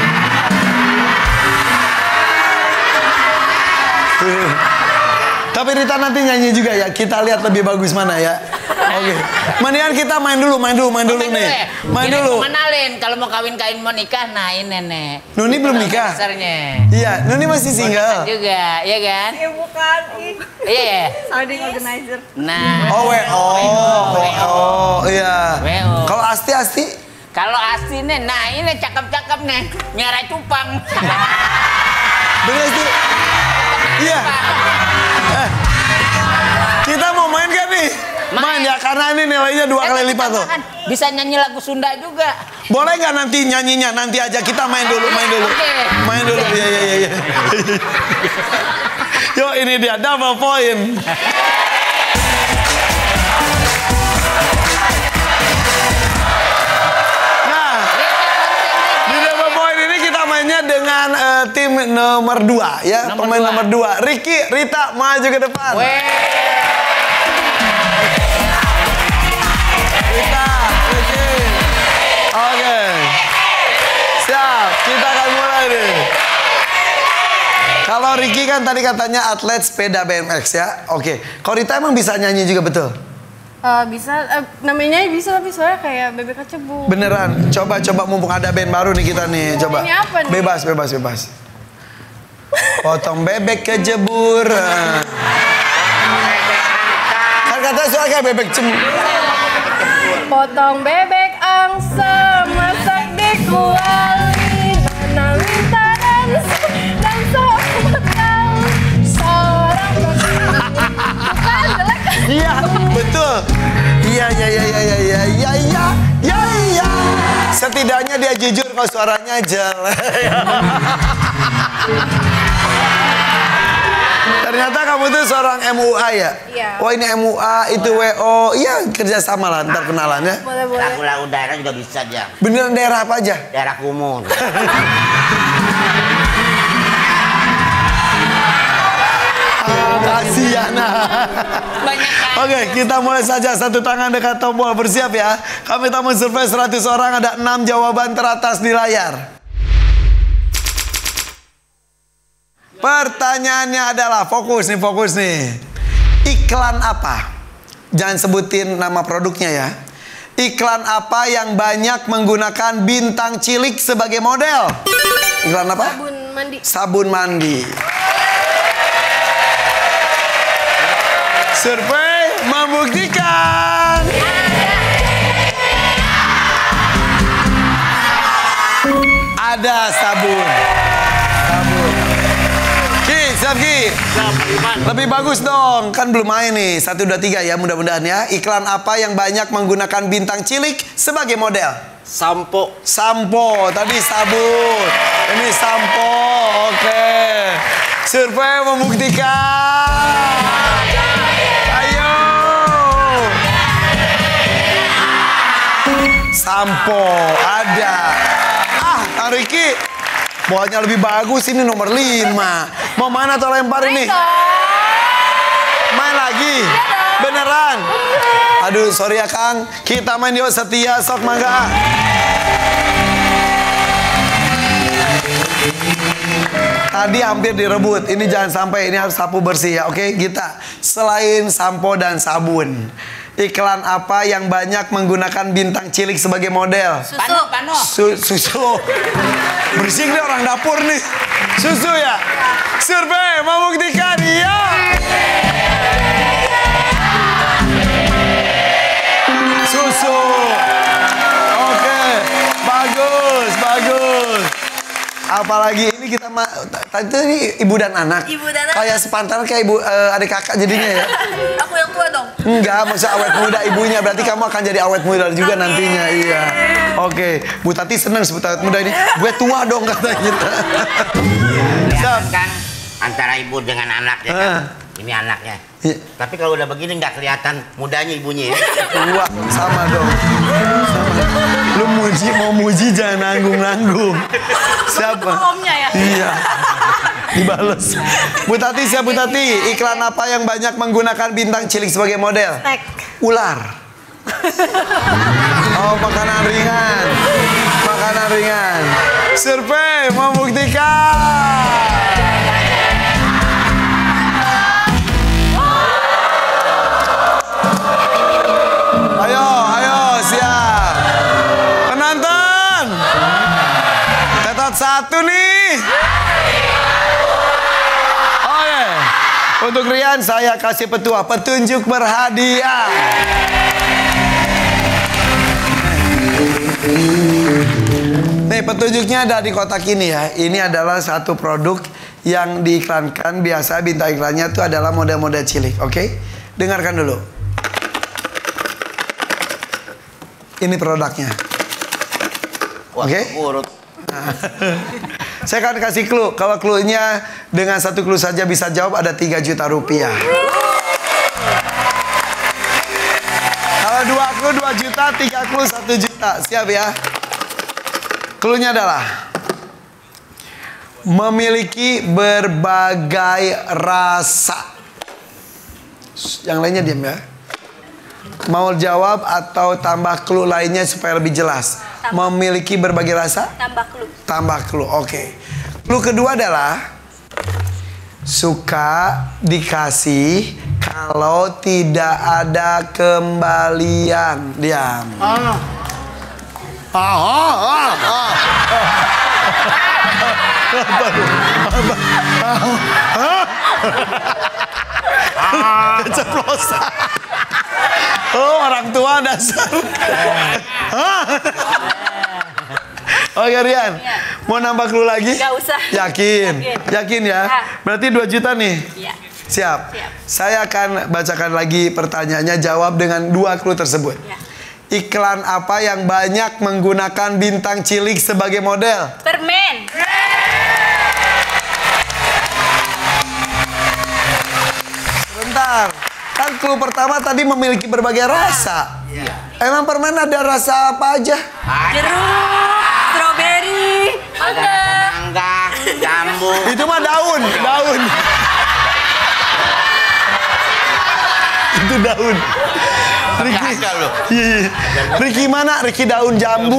Tapi Rita nanti nyanyi juga ya. Kita lihat lebih bagus mana ya. Oke. Okay. Mendingan kita main dulu, main dulu, main dulu
Main
nih.
dulu ya?
Main
Ini
dulu.
mau kenalin kalau mau kawin kawin mau nikah, nah ini nenek.
Nuni belum nikah.
Dasarnya.
Iya, Nuni masih single.
Juga, iya kan?
Ya bukan, ih.
Iya.
Sounding organizer.
Nah.
Oh, W O. W O, iya.
W O.
Kalau Asti Asti
Kalau Asti nih, nah ini cakep-cakep nih, Miara Cupang.
bener Asti. Iya. Eh, kita mau main kan nih? Main, ya karena ini nilainya dua kali lipat tuh.
Bisa nyanyi lagu Sunda juga.
Boleh nggak nanti nyanyinya? Nanti aja kita main dulu, main dulu.
Oke.
Main dulu. Iya, iya, iya. Yo, ini dia double point. Nah, di double point ini kita mainnya dengan eh, tim nomor dua ya,
Nomor
pemain
dua.
nomor dua. Ricky, Rita maju ke depan.
Weh.
Rita, Ricky. Oke. Siap, kita akan mulai nih. Kalau Ricky kan tadi katanya atlet sepeda B M X ya. Oke. Kalau Rita emang bisa nyanyi juga betul?
Eh, bisa, eh, namanya bisa tapi soalnya kayak bebek kecebu.
Beneran. Coba-coba mumpung ada band baru nih kita nih. Coba.
Ini apa nih?
Bebas, bebas, bebas. Potong bebek kejebur. Kan katanya suara kayak bebek cembur.
Potong bebek angsa, masak di kuali, nanam minta dan dan sobat kau. Seorang bukan jelek.
Iya, betul. Iya, iya, iya, iya, iya, iya, iya, iya, iya, iya. Setidaknya dia jujur kalau suaranya jelek. Ternyata kamu tuh seorang M U A ya?
Iya.
Wah ini M U A, itu W O. Iya kerjasama lah ntar kenalannya.
Boleh, boleh.
Lagu-lagu daerah juga bisa dia.
Beneran daerah apa aja?
Daerah kumuh.
Ah, kasihan.
Banyak kan?
Oke, kita mulai saja. Satu tangan dekat tombol, bersiap ya. Kami tamu survei seratus orang, ada enam jawaban teratas di layar. Pertanyaannya adalah, fokus nih, fokus nih. Iklan apa? Jangan sebutin nama produknya ya. Iklan apa yang banyak menggunakan bintang cilik sebagai model? Iklan apa?
Sabun mandi.
Sabun mandi. Survei membuktikan ada sabun. Sabun. Ki, siap Ki. Lebih bagus dong, kan belum main nih. Satu, dua, tiga ya, mudah-mudahan ya. Iklan apa yang banyak menggunakan bintang cilik sebagai model?
Sampo.
Sampo, tadi sabun. Ini sampo, oke. Survei membuktikan. Ayo. Sampo, ada. Ah, Kang Riki. Bawahnya lebih bagus, ini nomor lima. Mau mana atau lempar ini? Main lagi? Beneran? Aduh, sorry ya Kang. Kita main yuk, setia, sok mangga. Tadi hampir direbut. Ini jangan sampai, ini harus sapu bersih ya. Oke, kita. Selain sampo dan sabun, Iklan apa yang banyak menggunakan bintang cilik sebagai model?
Susu.
Pano, pano.
Su susu. Berisik nih orang dapur nih. Susu ya? Survei membuktikan ya. Susu. Oke. Bagus, bagus. Apalagi ini kita ma tadi tuh ini ibu dan anak.
Ibu dan anak.
Kayak sepantaran kayak ibu eh, adik kakak jadinya ya.
Aku yang tua dong.
Enggak, maksud awet muda ibunya. Berarti kamu akan jadi awet muda juga nantinya. Iya. Oke, Bu Tati seneng sebut awet muda ini. Gue tua dong kata kita.
Kelihatan kan antara ibu dengan anak ya kan?
Ah.
Ini anaknya.
Iya.
Tapi kalau udah begini nggak kelihatan mudanya ibunya ya.
Tua sama dong. Sama. Lu muji mau muji jangan nanggung-nanggung. Siapa?
Omnya ya.
Iya. Dibales. Bu Tati, siapa Bu Tati? Iklan apa yang banyak menggunakan bintang cilik sebagai model?
Snack.
Ular. Oh, makanan ringan. Makanan ringan. Survei membuktikan. Ayo, ayo, siap. Penonton. Ketat satu nih. Oke. Untuk Rian saya kasih petua, petunjuk berhadiah. Nih petunjuknya ada di kotak ini ya. Ini adalah satu produk yang diiklankan. Biasa bintang iklannya itu adalah model-model cilik. Oke? Dengarkan dulu. Ini produknya. Oke?
Urut.
Saya akan kasih clue. Kalau clue-nya dengan satu clue saja bisa jawab ada tiga juta rupiah. Kalau dua clue dua juta, tiga clue satu juta. Siap ya? Clue-nya adalah memiliki berbagai rasa. Yang lainnya diam ya. Mau jawab atau tambah clue lainnya supaya lebih jelas? Tambah. Memiliki berbagai rasa?
Tambah clue.
Tambah clue, oke. Okay. Clue kedua adalah suka dikasih kalau tidak ada kembalian. Diam. Ah. Ah, ah, ah, ah. Keceplosan. Oh, orang tua dasar. Oke Rian, mau nambah clue lagi?
Gak usah.
Yakin?
Yakin,
Yakin ya?
Ya.
Berarti dua juta nih?
Iya.
Siap.
Siap.
Saya akan bacakan lagi pertanyaannya, jawab dengan dua clue tersebut.
Ya.
Iklan apa yang banyak menggunakan bintang cilik sebagai model?
Permen.
Bentar. Kan clue pertama tadi memiliki berbagai rasa.
Iya.
Emang permen ada rasa apa aja?
Jeruk. Strawberry.
Ada mangga, jambu.
Itu mah daun, daun. Itu daun. Riki,
Ada loh.
iya, iya. Riki mana? Riki daun jambu.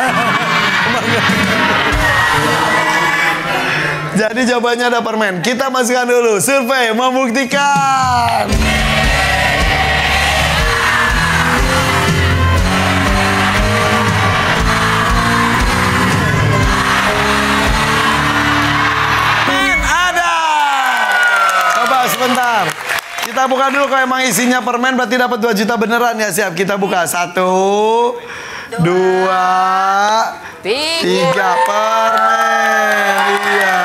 Jadi jawabannya ada permen. Kita masukkan dulu. Survei membuktikan. Permen ada. Coba sebentar. Kita buka dulu, kalau emang isinya permen berarti dapat dua juta beneran ya. Siap, kita buka. Satu, dua,
Tiga.
tiga permen. Iya.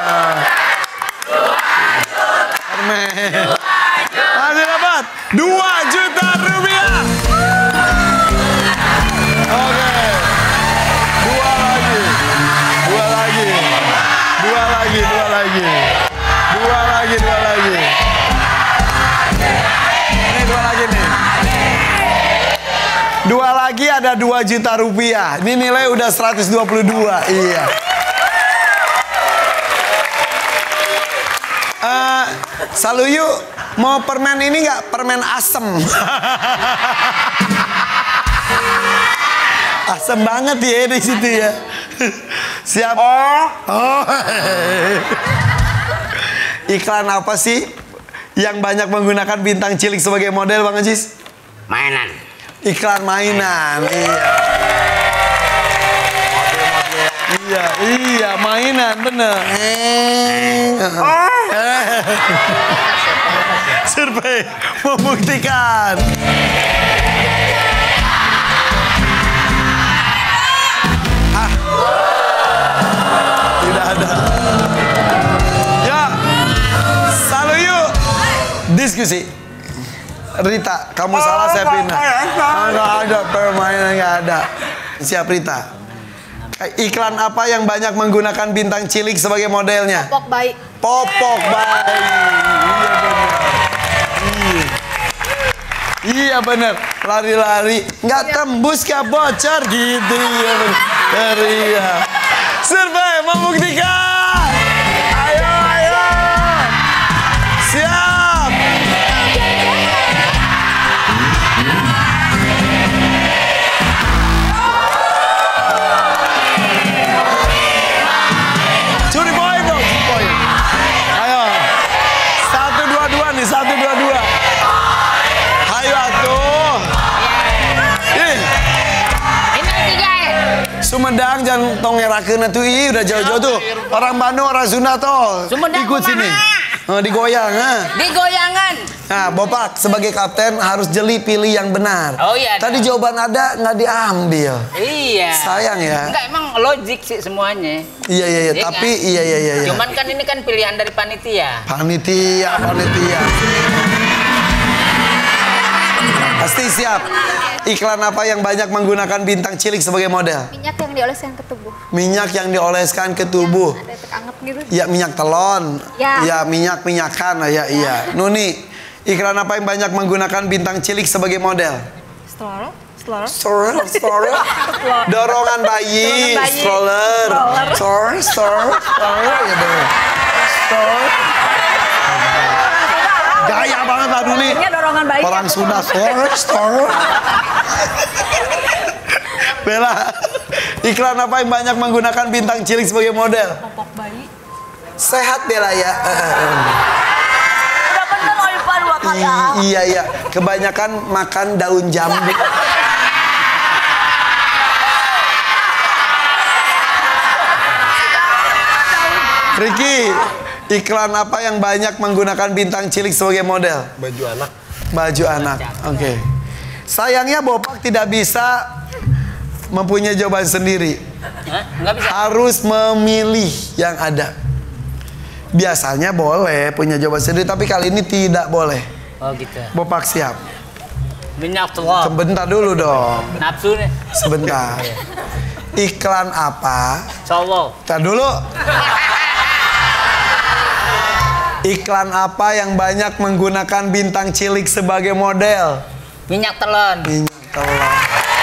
Permen. Masih dapat dua juta rupiah. Oke. Dua lagi. Dua lagi. Dua lagi, dua lagi. Dua lagi, dua lagi. Ini dua lagi nih. Dua lagi ada dua juta rupiah. Ini nilai udah seratus dua puluh dua. Iya. Uh, Saluyu mau permen ini nggak? Permen asem. Asem banget ya di situ ya. Siap. Oh. Oh. Iklan apa sih yang banyak menggunakan bintang cilik sebagai model, Bang Ajis?
Mainan.
Iklan mainan. Iya. Iya, iya, mainan bener. Survei membuktikan. Ah. Tidak ada. Ya, selalu yuk diskusi. Rita, kamu salah, saya pindah. Nggak ada permainan, nggak ada. Siap Rita. Iklan apa yang banyak menggunakan bintang cilik sebagai modelnya?
Popok bayi.
Popok bayi. Iya bener. Lari-lari. Nggak tembus ke bocor gitu. Iya bener. Iya. Survei membuktikan. Ayo, ayo. Siap. Curi poin dong, curi poin. Ayo. Satu dua dua nih, satu dua dua. Ayo atuh. Ih.
Ini tiga ya.
Sumedang jangan tongerakeun atuh ih, udah jauh-jauh tuh. Orang Bandung, orang Sunda toh.
Sumedang
ikut sini. Oh, digoyang, ha.
Di goyangan.
Nah, Bopak sebagai kapten harus jeli pilih yang benar.
Oh iya.
Tadi jawaban ada nggak diambil.
Iya.
Sayang ya.
Enggak, emang logik sih semuanya.
Iya iya iya,
Iya
tapi
kan?
iya iya iya. iya.
Cuman kan ini kan pilihan dari panitia.
Panitia, panitia. Pasti siap. Iklan apa yang banyak menggunakan bintang cilik sebagai model?
Minyak yang dioleskan ke tubuh.
Minyak yang dioleskan ke tubuh.
Ada efek anget gitu.
Ya minyak telon.
Ya.
Ya minyak minyakan. Ya iya. Nuni, iklan apa yang banyak menggunakan bintang cilik sebagai model?
Stroller. Stroller.
Stroller, stroller. Dorongan bayi,
Dorongan bayi.
stroller. Stroller, stroller, stroller ya dong. Stroller. Gaya banget Pak Duni.
Dorongan bayi.
Orang Sunda, stroller, stroller. Bella, iklan apa yang banyak menggunakan bintang cilik sebagai model?
Popok bayi.
Sehat Bella ya.
Udah bener Oliver dua kali.
I- iya iya, kebanyakan makan daun jambu. Ricky, iklan apa yang banyak menggunakan bintang cilik sebagai model?
Baju anak.
Baju anak. Oke. Sayangnya Bopak tidak bisa mempunyai jawaban sendiri.
Hah? Enggak bisa.
Harus memilih yang ada. Biasanya boleh punya jawaban sendiri, tapi kali ini tidak boleh.
Oh gitu.
Bopak siap.
Minyak telur.
Sebentar dulu dong.
Nafsu nih.
Sebentar. Iklan apa?
Solo.
Bentar dulu. Iklan apa yang banyak menggunakan bintang cilik sebagai model?
Minyak telon.
Minyak telon.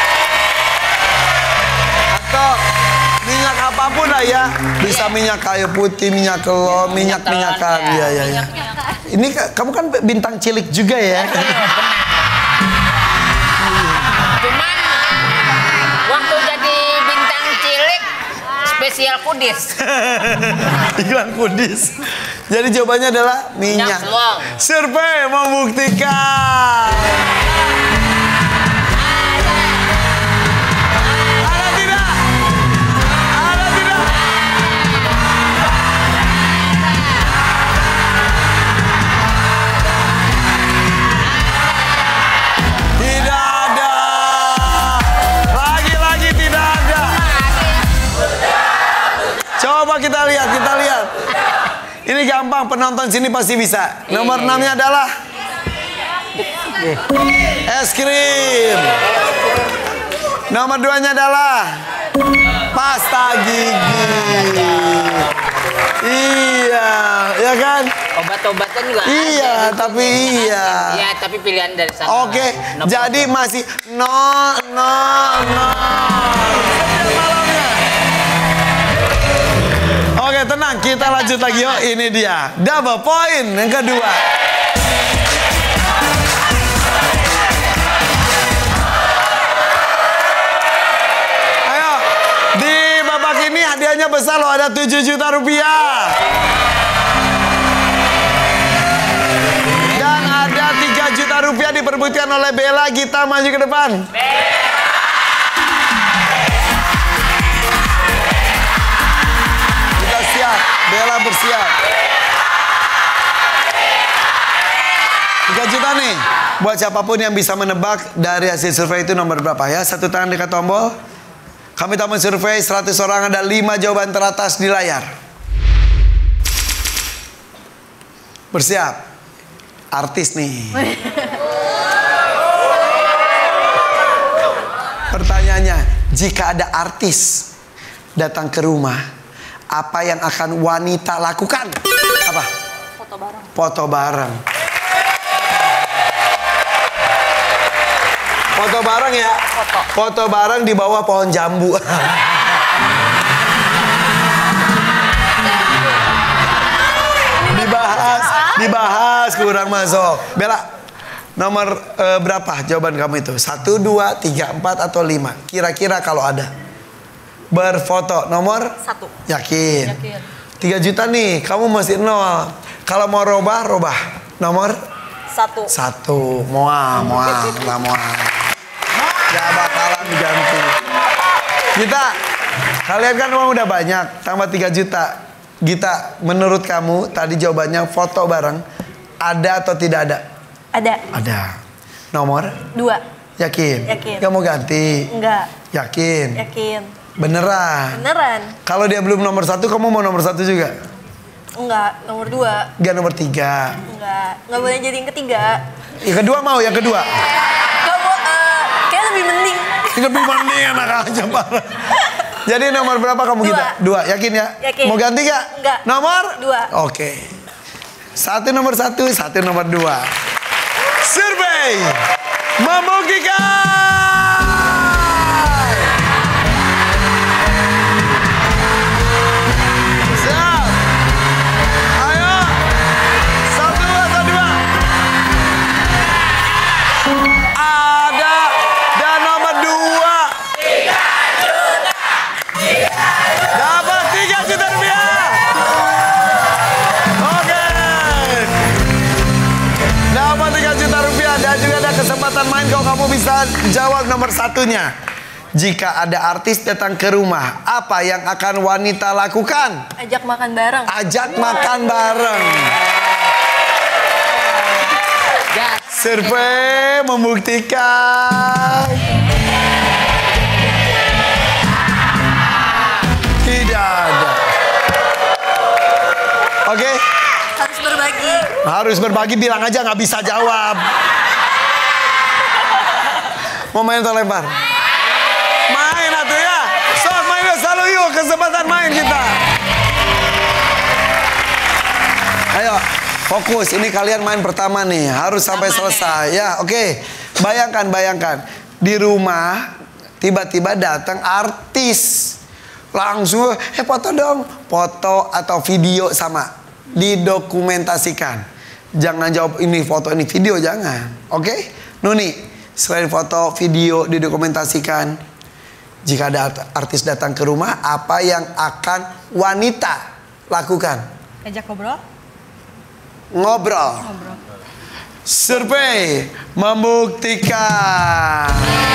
Atau minyak apapun lah ya. Bisa minyak kayu putih, minyak telon, minyak
Minyak
minyakan.
telon,
Iya
ya.
iya iya. Ini ka- kamu kan bintang cilik juga ya.
Cuman waktu jadi bintang cilik spesial kudis.
Iklan kudis. Jadi jawabannya adalah minyak.
Minyak telon.
Survei membuktikan. Ada tidak? Ada tidak? Tidak ada. Lagi-lagi tidak ada. Coba kita lihat, kita lihat. Ini gampang, penonton sini pasti bisa. Nomor enamnya adalah es krim. Nomor duanya adalah pasta gigi. Iya, ya kan?
Obat-obatan juga
Iya,
ada.
tapi iya.
Iya, tapi pilihan dari sana.
Oke,
Nomor
jadi
berapa?
masih no, no, no. Oke, tenang, kita lanjut lagi yuk. Ini dia, double point yang kedua. Ayo, di babak ini hadiahnya besar loh, ada tujuh juta rupiah. Dan ada tiga juta rupiah diperbagi diperebutkan oleh Bella. Gita maju ke depan. Kita siap. Bella bersiap. tiga juta nih. Buat siapapun yang bisa menebak dari hasil survei itu nomor berapa ya. Satu tangan dekat tombol. Kami telah mensurvei seratus orang, ada lima jawaban teratas di layar. Bersiap. Artis nih. Pertanyaannya, jika ada artis datang ke rumah, apa yang akan wanita lakukan? Apa?
Foto bareng.
Foto bareng. Foto bareng ya? Foto. Foto bareng di bawah pohon jambu. Dibahas, dibahas kurang masuk. Bella, nomor eh, berapa jawaban kamu itu? Satu, dua, tiga, empat atau lima? Kira-kira kalau ada. Berfoto nomor?
Satu.
Yakin?
Yakin.
Tiga juta nih, kamu masih nol. Kalau mau robah, robah. Nomor?
Satu.
Satu. Moa, moa, nggak moa. Gak bakalan diganti. Gita, kalian kan uang udah banyak, tambah tiga juta. Gita, menurut kamu tadi jawabannya foto bareng, ada atau tidak ada?
Ada.
Ada. Nomor?
Dua.
Yakin?
Yakin.
Gak mau ganti?
Enggak.
Yakin?
Yakin.
Beneran?
Beneran.
Kalau dia belum nomor satu, kamu mau nomor satu juga?
Enggak. Nomor dua.
Gak nomor tiga?
Enggak. Enggak boleh jadi yang ketiga.
Yang kedua mau, yang kedua?
Kamu uh, kayak lebih mending.
Lebih mending anak aja parah. Jadi nomor berapa kamu
Dua.
Gita? Dua, yakin ya?
Yakin.
Mau ganti gak?
Enggak.
Nomor?
Dua.
Oke. Satu nomor satu, satu nomor dua. Survei membuktikan. Siap. Ayo. Satu atau dua? Ada. Dan nomor dua. Dapat tiga juta rupiah. Oke. Dapat tiga juta rupiah dan juga ada kesempatan main kalau kamu bisa jawab nomor satunya. Jika ada artis datang ke rumah, apa yang akan wanita lakukan?
Ajak makan bareng.
Ajak makan bareng. Survei membuktikan tidak ada. Oke,
Harus berbagi.
harus berbagi, bilang aja nggak bisa jawab. Mau main atau lempar? Main atuh ya. Sok main selalu yuk, kesempatan main kita. Ayo, fokus. Ini kalian main pertama nih, harus sampai selesai ya. Oke, bayangkan, bayangkan di rumah tiba-tiba datang artis. Langsung, eh foto dong. Foto atau video sama. Didokumentasikan. Jangan jawab ini foto, ini video, jangan. Oke? Nuni, selain foto, video didokumentasikan. Jika ada artis datang ke rumah, apa yang akan wanita lakukan?
Ajak ngobrol.
Ngobrol.
Ngobrol.
Survei membuktikan.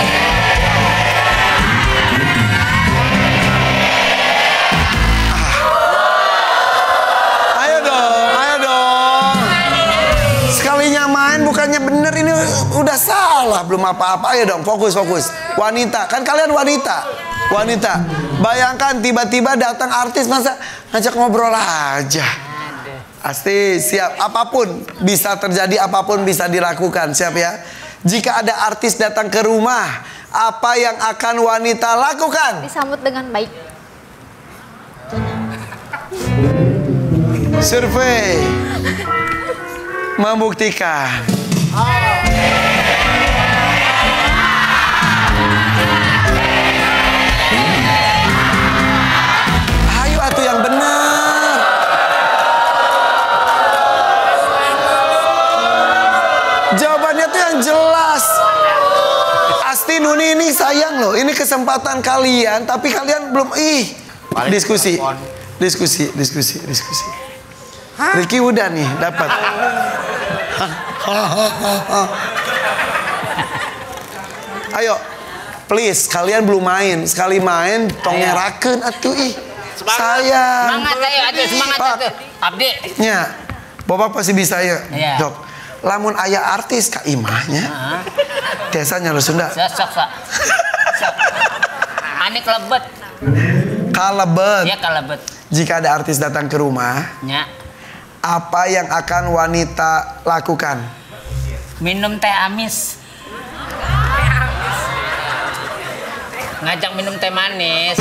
Ayo dong, ayo dong. Sekalinya main bukannya bener, ini udah salah, belum apa-apa. Ayo dong, fokus, fokus. Wanita, kan kalian wanita. Wanita. Bayangkan tiba-tiba datang artis, masa ngajak ngobrol aja. Pasti siap, apapun bisa terjadi, apapun bisa dilakukan. Siap ya. Jika ada artis datang ke rumah, apa yang akan wanita lakukan?
Disambut dengan baik.
Survei membuktikan. Ayo atuh yang benar. Jawabannya tuh yang jelas. Asti, Nuni, ini sayang loh. Ini kesempatan kalian, tapi kalian belum ih. Diskusi. Diskusi, diskusi, diskusi. Ricky udah nih dapat. Ayo, please, kalian belum main. Sekali main, tong
Ayo.
ngerakeun atuh ih.
Semangat.
Sayang.
Semangat ayo, atuh semangat
Pak.
atuh. Abdi.
Nya, Bapak pasti bisa ya.
Iya.
Jok. Lamun aya artis ka imahnya.
Heeh.
Tiasa nyala Sunda.
Sok sok sok. Sok. Ani kelebet.
Kalebet.
Ya kelebet.
Jika ada artis datang ke rumah,
Nya.
apa yang akan wanita lakukan?
Minum teh amis. Ngajak minum teh manis.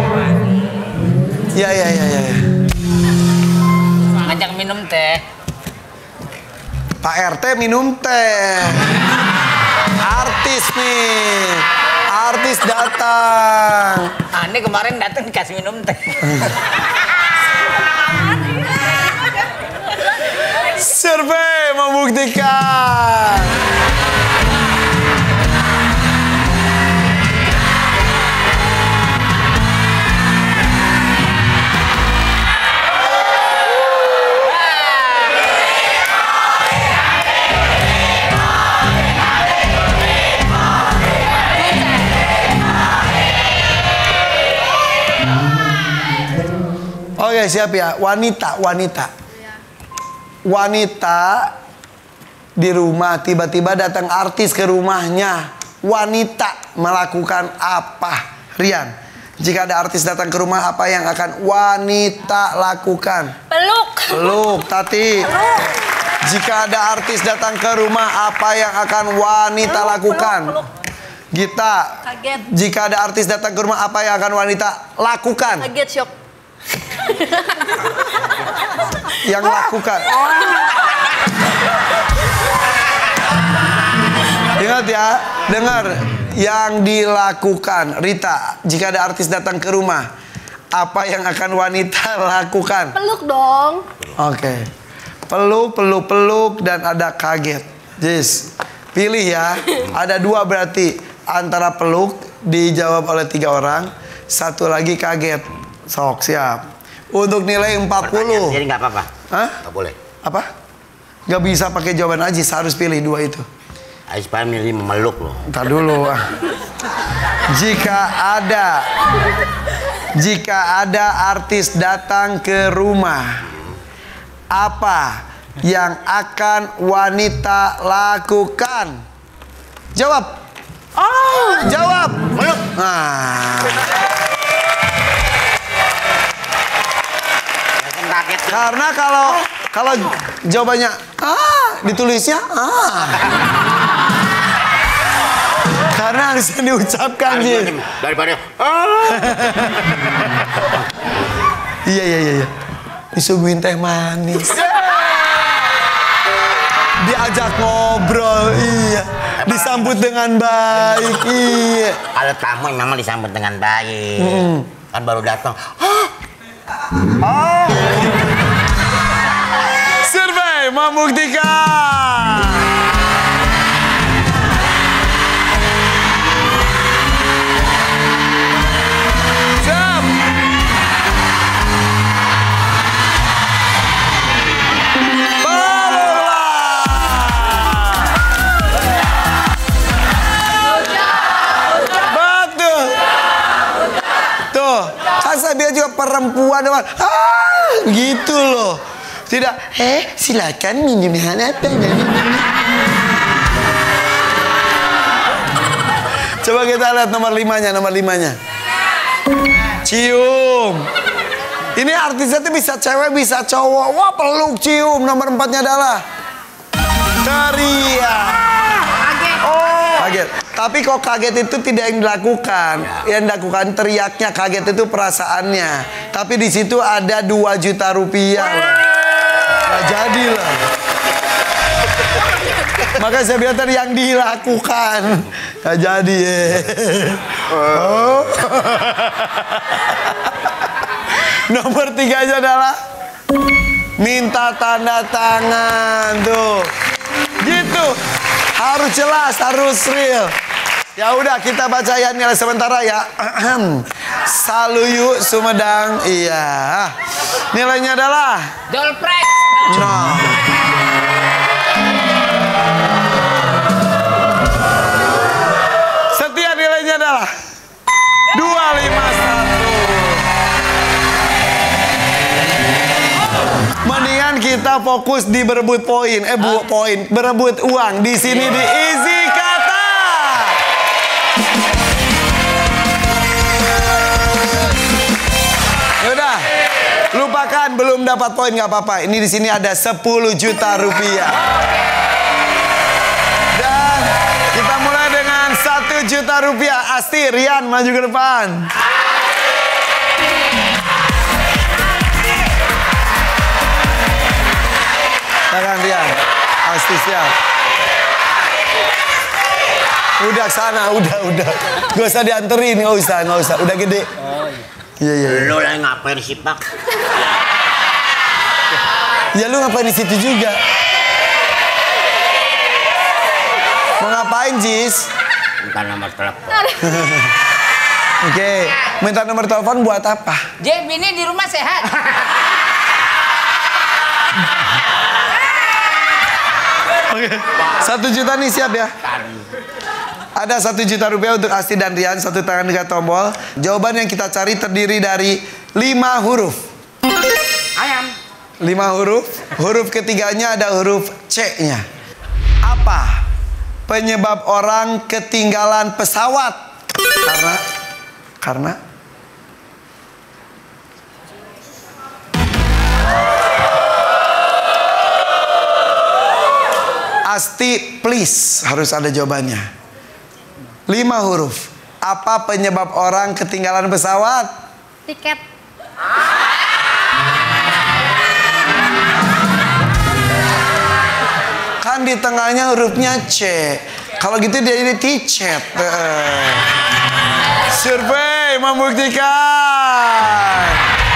Ya ya ya ya. ya.
Ngajak minum teh.
Pak R T minum teh. Artis nih. Artis datang.
Ani kemarin datang dikasih minum teh.
Survei membuktikan. Oke, siap ya. Wanita, wanita. Wanita di rumah tiba-tiba datang artis ke rumahnya. Wanita melakukan apa? Rian, jika ada artis datang ke rumah, apa yang akan wanita lakukan?
Peluk.
Peluk, Tati. Jika ada artis datang ke rumah, apa yang akan wanita lakukan? Gita.
Kaget.
Jika ada artis datang ke rumah, apa yang akan wanita lakukan?
Kaget shock.
Yang lakukan. Ingat ya, dengar. Yang dilakukan. Rita, jika ada artis datang ke rumah, apa yang akan wanita lakukan?
Peluk dong.
Oke. Peluk, peluk, peluk, dan ada kaget. Jis, pilih ya. Ada dua berarti. Antara peluk, dijawab oleh tiga orang. Satu lagi kaget. Sok, siap. Untuk nilai empat puluh.
Pertanyaan, jadi nggak apa-apa.
Hah?
Nggak boleh.
Apa? Gak bisa pakai jawaban Ajis, harus pilih dua itu.
Ajis Pak milih memeluk loh.
Ntar dulu. Jika ada Jika ada artis datang ke rumah, apa yang akan wanita lakukan? Jawab. Oh, jawab. Meluk. Nah.
Kaget.
Karena kalau kalau jawabannya ah, ditulisnya ah. Karena harusnya diucapkan sih.
Daripada ah.
Iya iya iya. Disuguhin teh manis. Diajak ngobrol, iya. Disambut dengan baik, iya.
Kalau tamu memang disambut dengan baik.
Hmm.
Kan baru datang.
Oh. Survei membuktikan. Siap. Peluklah. Betul. Tuh, kan saya bilang juga perempuan doang. Ah, gitu loh. Tidak, eh silakan minum apa? Coba kita lihat nomor limanya, nomor limanya. Cium. Ini artisnya tuh bisa cewek, bisa cowok. Wah, peluk, cium. Nomor empatnya adalah teriak. Oh, kaget. Tapi kok kaget itu tidak yang dilakukan. Yang dilakukan teriaknya, kaget itu perasaannya. Tapi di situ ada dua juta rupiah. Nah, jadilah. Maka saya bilang tadi yang dilakukan. Nah, jadi. Oh. Nomor tiga aja adalah minta tanda tangan tuh. Gitu. Harus jelas, harus real. Ya udah kita baca ya nilai sementara ya. Saluyu Sumedang. Iya. Nilainya adalah
Dolprek.
no. Sekarang kita fokus di berebut poin. Eh, bu, poin. Berebut uang. Di sini di Easy Kata. Yaudah. Lupakan belum dapat poin nggak apa-apa. Ini di sini ada sepuluh juta rupiah. Dan kita mulai dengan satu juta rupiah. Asti, Rian maju ke depan. Tangan Rian. Asti siap. Udah sana, udah, udah. Gak usah dianterin, gak usah, gak usah. Udah gede. Iya, iya.
Lu lah ngapain sih, Pak?
Ya lu ngapain di situ juga? Mau ngapain, Jis?
Minta nomor telepon.
Oke, minta nomor telepon buat apa?
Jeb, ini di rumah sehat.
Oke, satu juta nih siap ya? Ada satu juta rupiah untuk Asti dan Rian. Satu tangan dekat tombol. Jawaban yang kita cari terdiri dari lima huruf.
Ayam.
Lima huruf. Huruf ketiganya ada huruf C-nya. Apa penyebab orang ketinggalan pesawat? Karena Karena Asti, please, harus ada jawabannya. Lima huruf. Apa penyebab orang ketinggalan pesawat?
Tiket.
Kan di tengahnya hurufnya C. Kalau gitu dia jadi tiket. Survei membuktikan.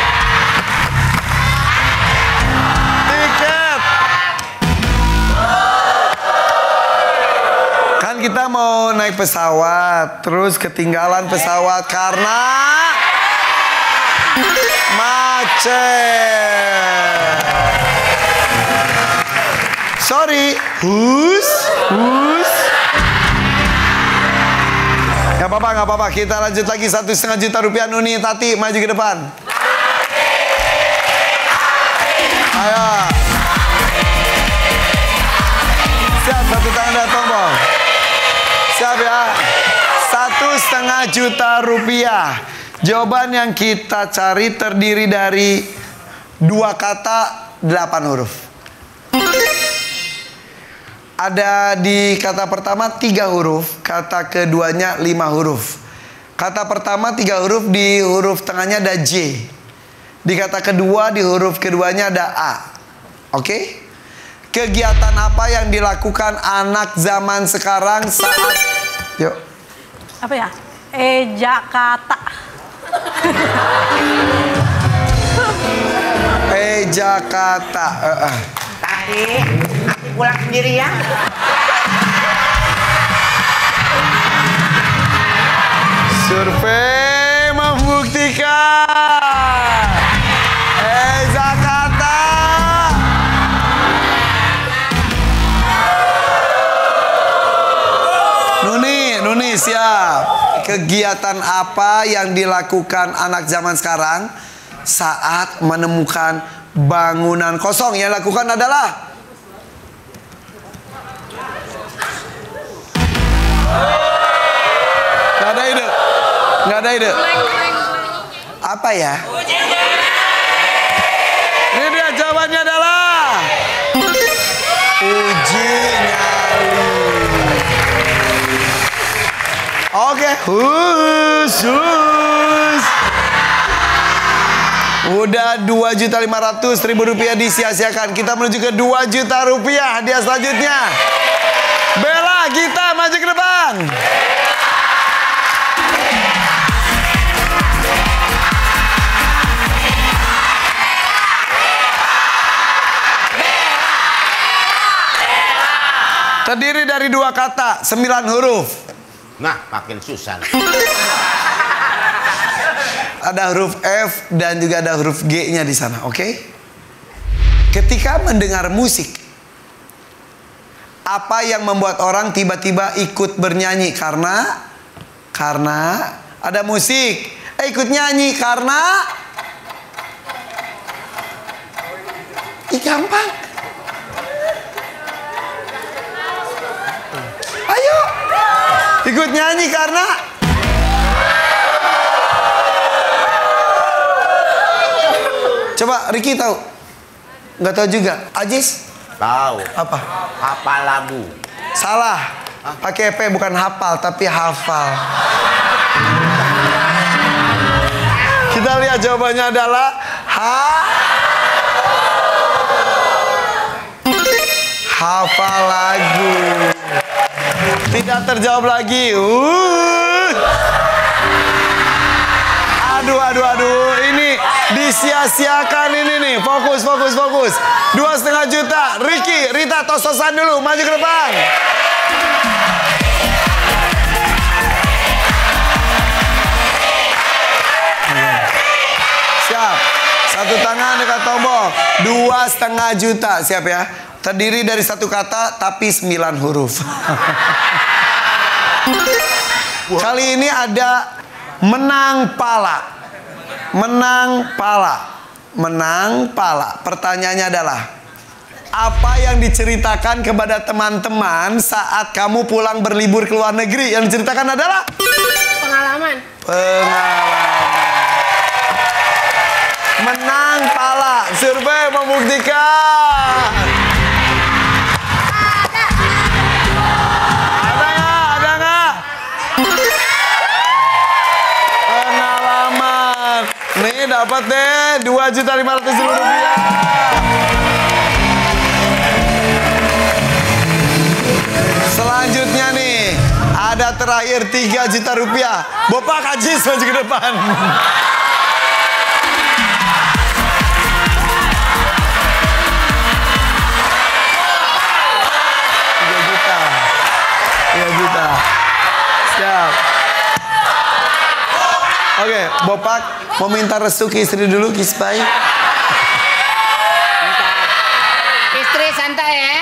Tiket. Kan kita mau naik pesawat, terus ketinggalan pesawat karena macet. Sorry, hus, hus. Gak apa-apa, gak apa-apa. Kita lanjut lagi satu setengah juta rupiah. Nuni, Tati, maju ke depan. Ayo. Siap, satu tangan dan tombol. Siap ya. Satu setengah juta rupiah. Jawaban yang kita cari terdiri dari dua kata, delapan huruf. Ada di kata pertama tiga huruf, kata keduanya lima huruf. Kata pertama tiga huruf, di huruf tengahnya ada J. Di kata kedua, di huruf keduanya ada A. Oke? Kegiatan apa yang dilakukan anak zaman sekarang saat... Yuk.
Apa ya? Ejakata.
Ejakata. Uh, uh.
Tapi aku pulang sendiri ya.
Survei membuktikan. Ejakata. Nuni, Nuni siap. Kegiatan apa yang dilakukan anak zaman sekarang saat menemukan bangunan kosong? Yang lakukan adalah nggak ada ide, nggak ada ide. Apa ya? Ini dia jawabannya adalah uji nyali. Oke, hus, hus. Udah dua juta lima ratus ribu rupiah disia-siakan. Kita menuju ke dua juta rupiah hadiah selanjutnya. Bella, Gita, maju ke depan. Terdiri dari dua kata, sembilan huruf.
Nah, makin susah.
Ada huruf F dan juga ada huruf G-nya di sana, oke? Okay? Ketika mendengar musik, apa yang membuat orang tiba-tiba ikut bernyanyi? Karena karena ada musik, eh, ikut nyanyi karena Ih, gampang. Ayo. Ikut nyanyi karena coba Ricky tahu? Nggak tahu juga. Ajis?
Tahu.
Apa?
Hafal lagu.
Salah. Pakai P bukan hafal tapi hafal. Kita lihat jawabannya adalah ha hafal lagu. Tidak terjawab lagi. Uh. Aduh, aduh, aduh. Ini disia-siakan ini nih. Fokus, fokus, fokus. Dua setengah juta. Ricky, Rita, tos-tosan dulu. Maju ke depan. Siap. Satu tangan dekat tombol. Dua setengah juta. Siap ya. Terdiri dari satu kata tapi sembilan huruf. Kali ini ada menang pala. Menang pala. Menang pala. Pertanyaannya adalah, apa yang diceritakan kepada teman-teman saat kamu pulang berlibur ke luar negeri? Yang diceritakan adalah
Pengalaman.
pengalaman. Menang pala. Survei membuktikan. Ada nggak? Ada nggak? Pengalaman. Nih dapat deh dua juta lima ratus ribu rupiah. Selanjutnya nih ada terakhir tiga juta rupiah. Bapak Ajis maju ke depan. tiga juta. tiga juta. Siap. Oke, Bopak mau minta restu ke istri dulu, Kispai.
Istri santai ya.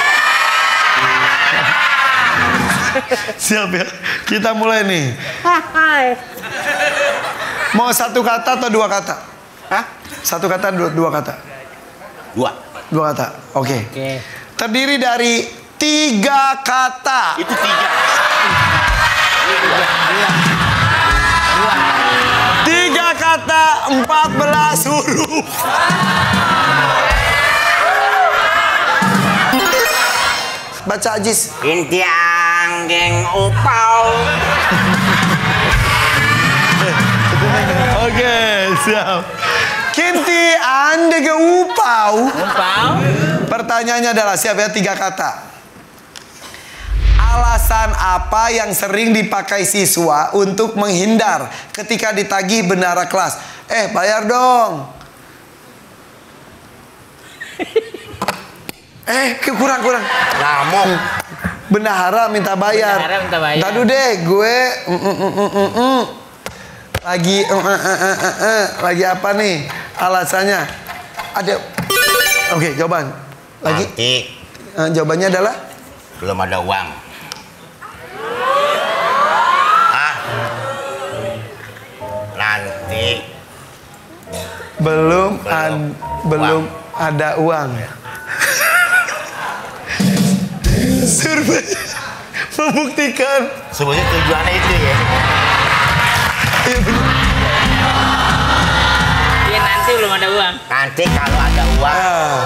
Siap ya. Kita mulai nih. Mau satu kata atau dua kata?
Hah?
Satu kata, dua, dua kata.
Dua.
Dua kata. Oke.
Oke.
Terdiri dari tiga kata.
Itu tiga.
Tiga kata, empat belas huruf. Baca Ajis.
Inti anggeng upau.
Oke, siap. Kinti ande ke upau.
Upau.
Pertanyaannya adalah, siap ya, tiga kata. Alasan apa yang sering dipakai siswa untuk menghindar ketika ditagih bendahara kelas? Eh, bayar dong. Eh, kurang-kurang.
Ngamuk.
Bendahara minta bayar.
Bendahara minta bayar.
Tadu deh, gue mm, mm, mm, mm, mm. lagi mm, mm, mm, mm, mm. lagi apa nih alasannya? Ada. Oke, jawaban. Lagi.
Nanti
Eh, jawabannya adalah
belum ada uang. Ah. Nanti
belum
Belum.
ad- belum ada uang. Survei membuktikan.
sebenarnya tujuannya itu ya.
Iya benar.
Iya nanti belum ada uang.
Nanti kalau ada uang.
Ah.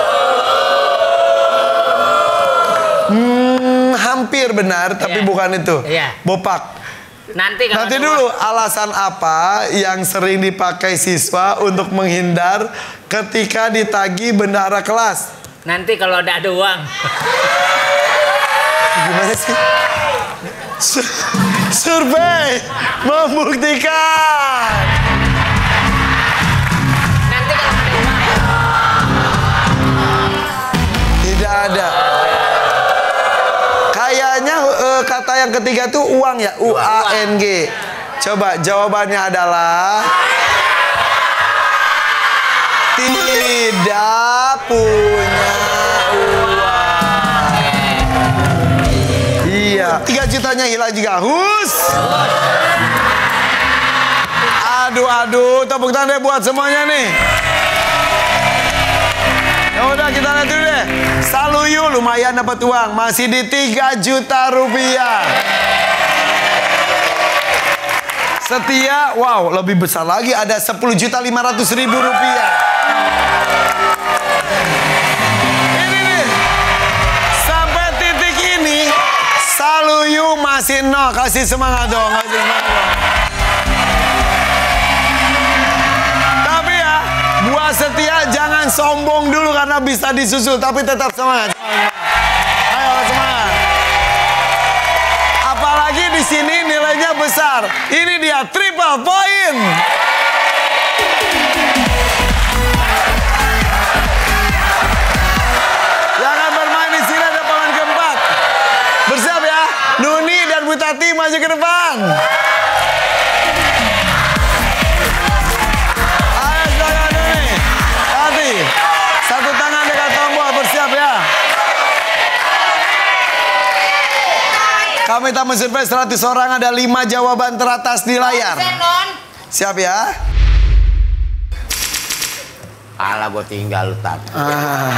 Hmm, hampir benar, tapi
Iya.
bukan itu.
Iya.
Bopak.
Nanti kalau
Nanti
ada
dulu,
uang.
alasan apa yang sering dipakai siswa untuk menghindar ketika ditagih bendahara kelas?
Nanti kalau ada ada uang.
Gimana sih? Sur- Survei membuktikan.
Nanti kalau ada uang.
Tidak ada. Kayaknya eh, kata yang ketiga tuh uang ya, U A N G. Coba jawabannya adalah tidak punya uang. Iya, tiga jutanya hilang juga. Hus. Aduh, aduh, tepuk tangan deh buat semuanya nih. Saluyu lumayan dapat uang. Masih di tiga juta rupiah. Setia, wow, lebih besar lagi. Ada sepuluh juta lima ratus ribu rupiah. Ini nih. Sampai titik ini, Saluyu masih nol. Kasih semangat dong. Kasih semangat dong. Tapi ya, buat Setia jangan sombong dulu karena bisa disusul. Tapi tetap semangat. Ayo semangat. Apalagi di sini nilainya besar. Ini dia triple point. Jangan bermain di sini, ada poin keempat. Bersiap ya. Nuni dan Bu Tati maju ke depan. Ayo silakan Nuni. Tati, satu tangan dekat tombol, bersiap ya. Kami tak mensurvei seratus orang, ada lima jawaban teratas di layar. Siap ya?
Alah gue tinggal lu Tat.
Ah.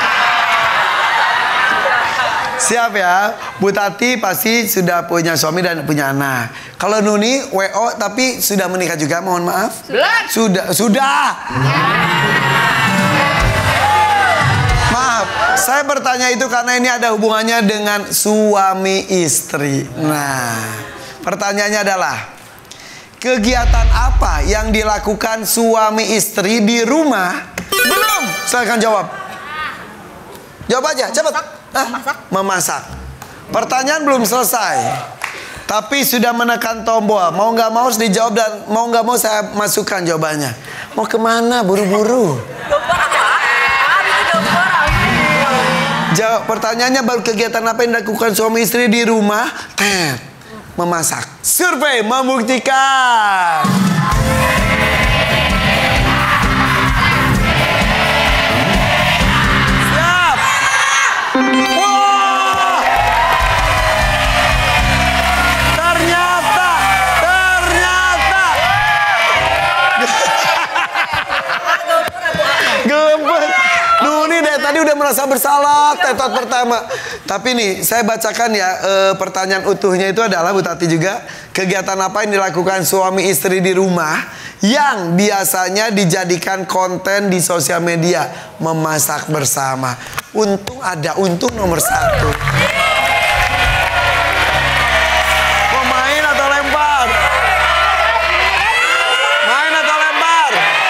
Siap ya? Bu Tati pasti sudah punya suami dan punya anak. Kalau Nuni W O tapi sudah menikah juga, mohon maaf.
Belum.
Sudah, sudah. Maaf, saya bertanya itu karena ini ada hubungannya dengan suami istri. Nah, pertanyaannya adalah kegiatan apa yang dilakukan suami istri di rumah? Belum, silakan jawab. Jawab aja, cepat. Ah,
Memasak.
Memasak. Pertanyaan belum selesai, tapi sudah menekan tombol. Mau nggak mau harus dijawab dan mau nggak mau saya masukkan jawabannya. Mau kemana? Buru-buru. Jawab pertanyaannya baru kegiatan apa yang dilakukan suami istri di rumah? Tet, memasak. Survei membuktikan. Siap. Wah. Ternyata, ternyata. Gelembet. Nuni dari tadi udah merasa bersalah tetot pertama. Tapi nih saya bacakan ya e, pertanyaan utuhnya itu adalah Bu Tati juga. Kegiatan apa yang dilakukan suami istri di rumah yang biasanya dijadikan konten di sosial media? Memasak bersama. Untung ada, untung nomor satu. Mau main atau lempar? Main atau lempar?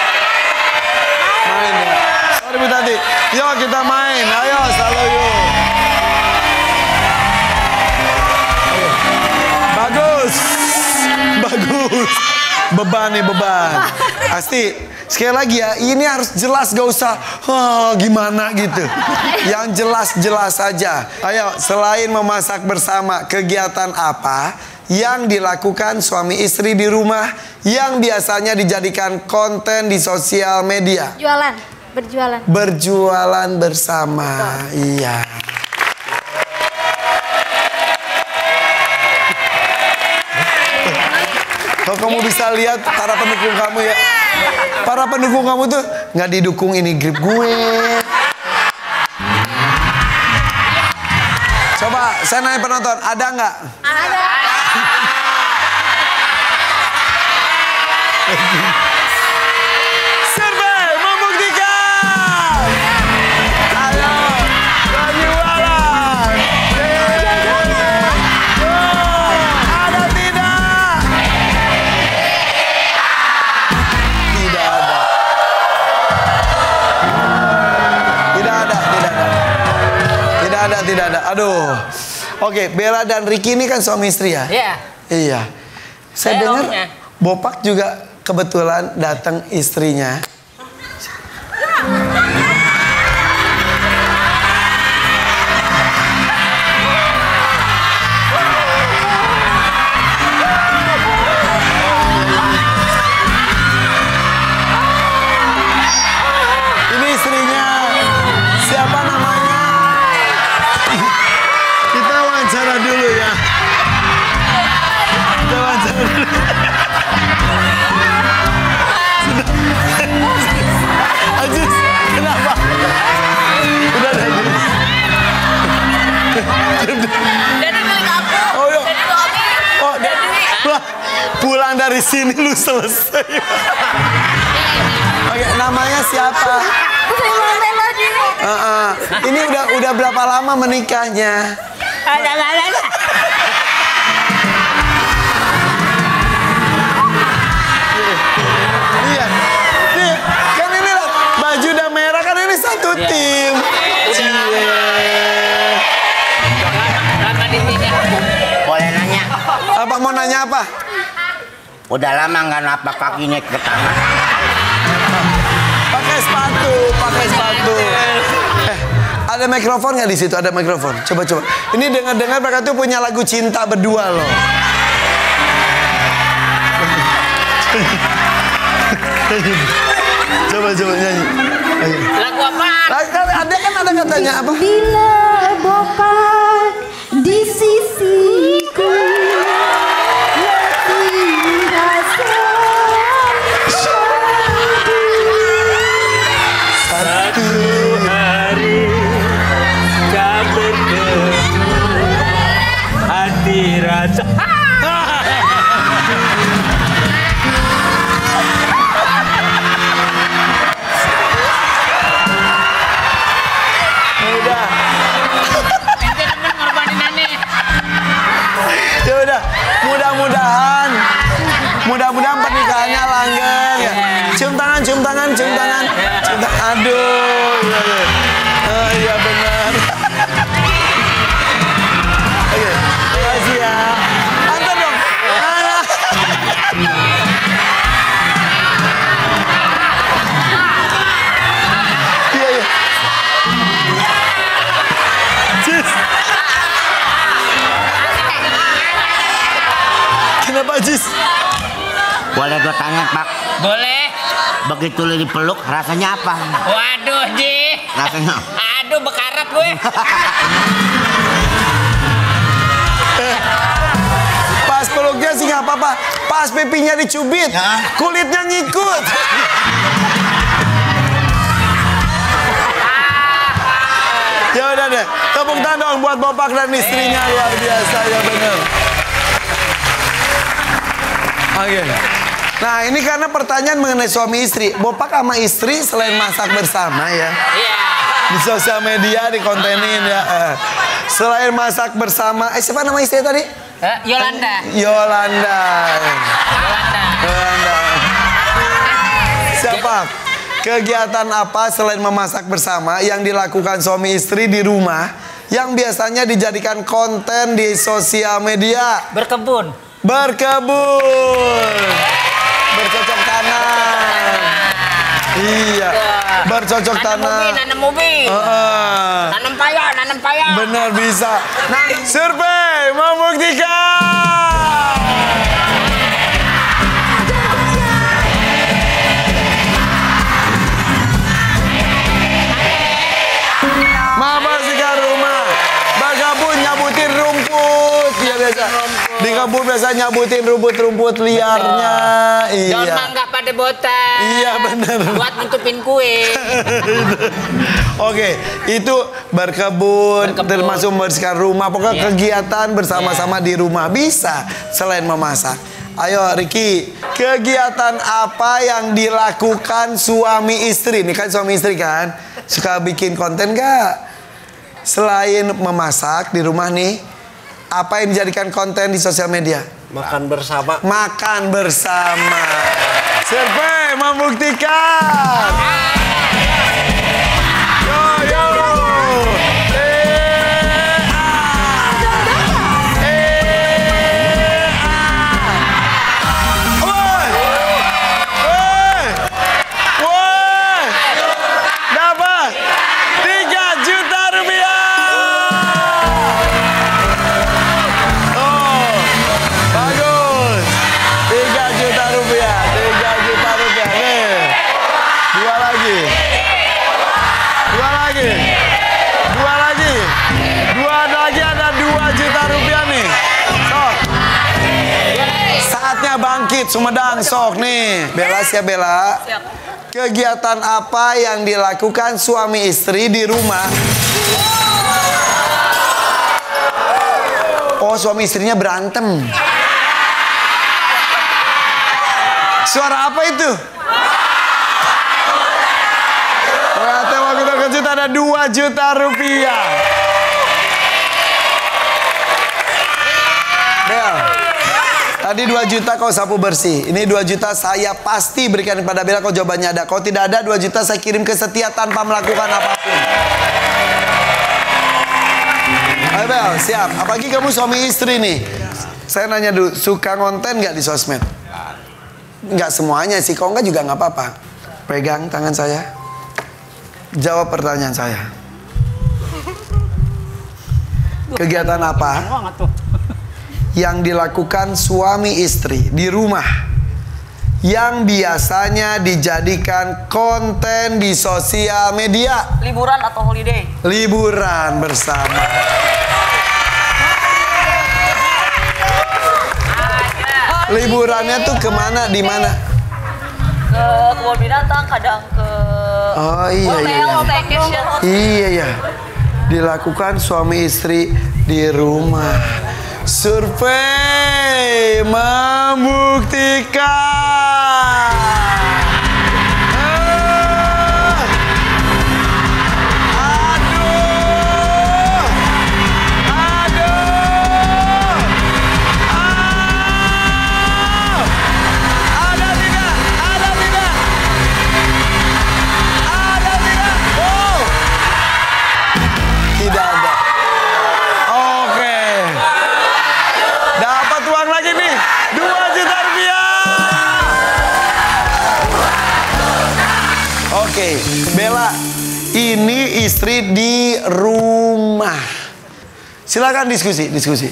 Main ya. Sorry Bu Tati. Yuk kita main. Ayo Saluyu. Bagus. Bagus. Beban nih beban. Pasti. Sekali lagi ya. Ini harus jelas, gak usah oh, gimana gitu. Yang jelas-jelas saja. Ayo selain memasak bersama, kegiatan apa yang dilakukan suami istri di rumah yang biasanya dijadikan konten di sosial media?
Jualan. Berjualan.
Berjualan bersama. Iya. Kalau kamu bisa lihat para pendukung kamu ya. Para pendukung kamu tuh nggak didukung ini grip gue. Coba saya nanya penonton, ada nggak?
Ada.
Survei membuktikan. Ayo, berjualan. Ada tidak? Tidak ada. Tidak ada, tidak ada. Tidak ada, tidak ada. Aduh. Oke, Bella dan Ricky ini kan suami istri ya?
Iya.
Iya. Saya
Saya
dengar
omnya.
Bopak juga kebetulan datang istrinya. Ini istrinya. Siapa namanya? Kita wawancara dulu ya. Kita wawancara dulu. pulang dari sini lu selesai. Oke, namanya siapa? Uh -uh. Ini udah udah berapa lama menikahnya?
Ada ada.
Iya. Nih, kan ini loh, baju udah merah kan ini satu tim. Cie.
Boleh nanya?
Apa mau nanya apa?
Udah lama nggak napak kakinya ke tanah.
Pakai sepatu, pakai sepatu. Eh, ada mikrofon nggak di situ? Ada mikrofon. Coba coba. Ini dengar-dengar mereka tuh punya lagu cinta berdua loh. Coba coba nyanyi. Ayo.
Lagu apa?
Ada kan ada katanya apa?
Bila bopak di sisiku letih rasa syadu.
Satu
hari kau bertemu hati rasa.
udah. Ya udah, mudah-mudahan mudah-mudahan pernikahannya langgeng ya. Cium tangan, cium tangan, cium tangan. Cium tangan. Aduh. Iya, iya. Oh, iya benar. Oke, terima kasih ya. Antar dong. Ah. Iya, iya. Cis. Kenapa Jis?
Boleh gue tanya Pak?
Boleh.
Begitu lu dipeluk rasanya apa?
Waduh, Ji.
Rasanya?
Aduh, bekarat gue.
Pas peluknya sih nggak apa-apa. Pas pipinya dicubit, kulitnya ngikut. Ya udah deh, tepuk tangan dong buat Bopak dan istrinya, luar biasa ya bener. Oke. Nah ini karena pertanyaan mengenai suami istri. Bopak sama istri selain masak bersama ya.
Iya.
Di sosial media dikontenin ya. Eh. Selain masak bersama, eh siapa nama istri tadi?
Eh, Yolanda.
Yolanda.
Yolanda.
Yolanda. Siapa? Kegiatan apa selain memasak bersama yang dilakukan suami istri di rumah yang biasanya dijadikan konten di sosial media?
Berkebun.
Berkebun. Bercocok tanam. Iya. Bercocok
Nanam
tanam.
ubi, nanam ubi.
Heeh.
Nanam paya, nanam paya.
Benar bisa. Nah, survei membuktikan. Membersihkan rumah, berkebun nyabutin rumput, ya biasa. Di kebun biasa nyabutin rumput-rumput liarnya.
Daun
Iya.
mangga pada botak.
Iya benar.
Buat nutupin kue.
Oke, itu berkebun,
Berkebun.
termasuk membersihkan rumah. Pokoknya
Iya.
kegiatan bersama-sama di rumah bisa selain memasak. Ayo Riki, kegiatan apa yang dilakukan suami istri? Ini kan suami istri kan, suka bikin konten gak? Selain memasak di rumah nih, apa yang dijadikan konten di sosial media?
Makan bersama.
Makan bersama. Survei membuktikan. Yo yo. Eh, ah. Eh, ah. Woi. Woi. Woi. Dapat tiga juta rupiah. Oh, bagus. tiga juta rupiah. tiga juta rupiah. Nih. Dua lagi. Dua lagi. Dua lagi. Dua lagi ada dua juta rupiah nih. Sok. Saatnya bangkit Sumedang sok nih. Bella siap Bella. Kegiatan apa yang dilakukan suami istri di rumah? Oh, suami istrinya berantem. Suara apa itu? Ternyata waktu terkejut ada dua juta rupiah. Bel, tadi dua juta kau sapu bersih. Ini dua juta saya pasti berikan kepada Bella. Kau jawabannya ada. Kalau tidak ada, dua juta saya kirim ke Setia tanpa melakukan apapun. Ayo Bel, siap. Apalagi kamu suami istri nih. Saya nanya dulu, suka ngonten nggak di sosmed? Nggak semuanya sih. Kalau nggak juga nggak apa-apa. Pegang tangan saya. Jawab pertanyaan saya. Kegiatan apa yang dilakukan suami istri di rumah yang biasanya dijadikan konten di sosial media?
Liburan atau holiday?
Liburan bersama. Liburannya tuh kemana, di mana?
Ke kebun binatang, kadang ke
Oh iya iya. Iya
vacation.
iya. Iya. Dilakukan suami istri di rumah. Survei membuktikan. Ah. Aduh. Aduh. Ah. Ada tidak? Ada tidak? Ada tidak? Oh. Tidak ada. Oke. Dapat uang lagi nih. dua juta rupiah. Oke, Bella. Ini istri di rumah. Silakan diskusi, diskusi.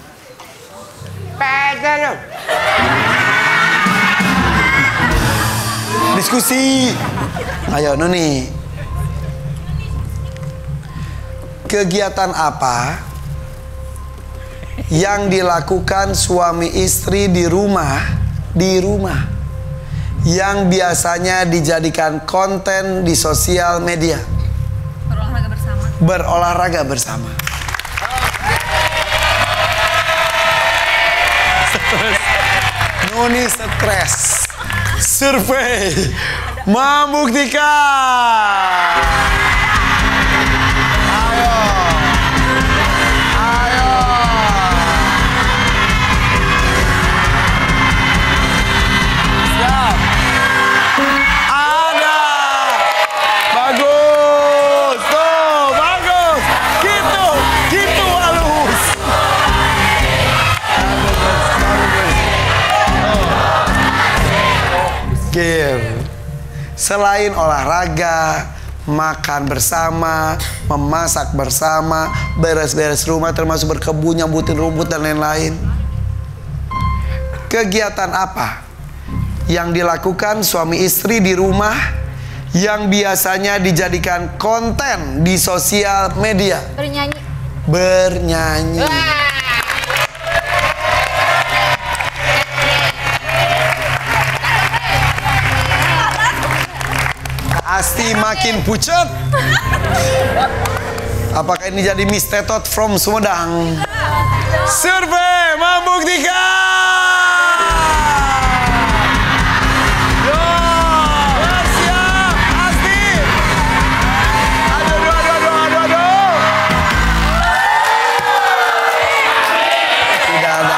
Diskusi. Ayo Nuni. Kegiatan apa yang dilakukan suami istri di rumah di rumah yang biasanya dijadikan konten di sosial media?
Berolahraga bersama.
Berolahraga bersama. Stres. Nuni stres. Survei membuktikan. Ayo. Ayo. Siap. Ada. Bagus. Tuh, bagus. Gitu. Gitu halus. Game. Selain olahraga, makan bersama, memasak bersama, beres-beres rumah termasuk berkebun, nyambutin rumput dan lain-lain. Kegiatan apa yang dilakukan suami istri di rumah yang biasanya dijadikan konten di sosial media?
Bernyanyi.
Bernyanyi. Asti makin pucat. Apakah ini jadi Miss Tetot from Sumedang? Survei membuktikan. Yo, siap, Asti. Aduh, aduh, aduh, aduh, aduh, aduh. Tidak ada.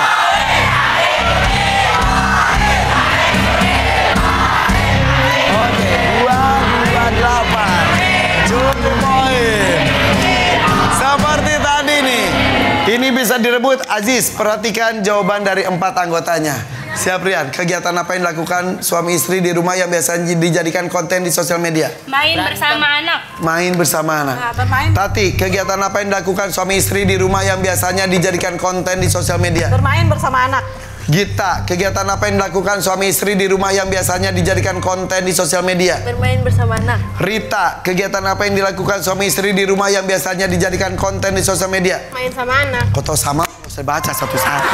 Oke, dua dua delapan. Cukup poin. Seperti tadi nih. Ini bisa direbut. Aziz, perhatikan jawaban dari empat anggotanya. Siap Rian, kegiatan apa yang dilakukan suami istri di rumah yang biasanya dijadikan konten di sosial media?
Main bersama anak.
Main bersama anak.
Nah, bermain.
Tati, kegiatan apa yang dilakukan suami istri di rumah yang biasanya dijadikan konten di sosial media?
Bermain bersama anak.
Gita, kegiatan apa yang dilakukan suami istri di rumah yang biasanya dijadikan konten di sosial media?
Bermain bersama anak.
Rita, kegiatan apa yang dilakukan suami istri di rumah yang biasanya dijadikan konten di sosial media?
Main sama anak.
Kau tahu sama? Saya baca satu-satu.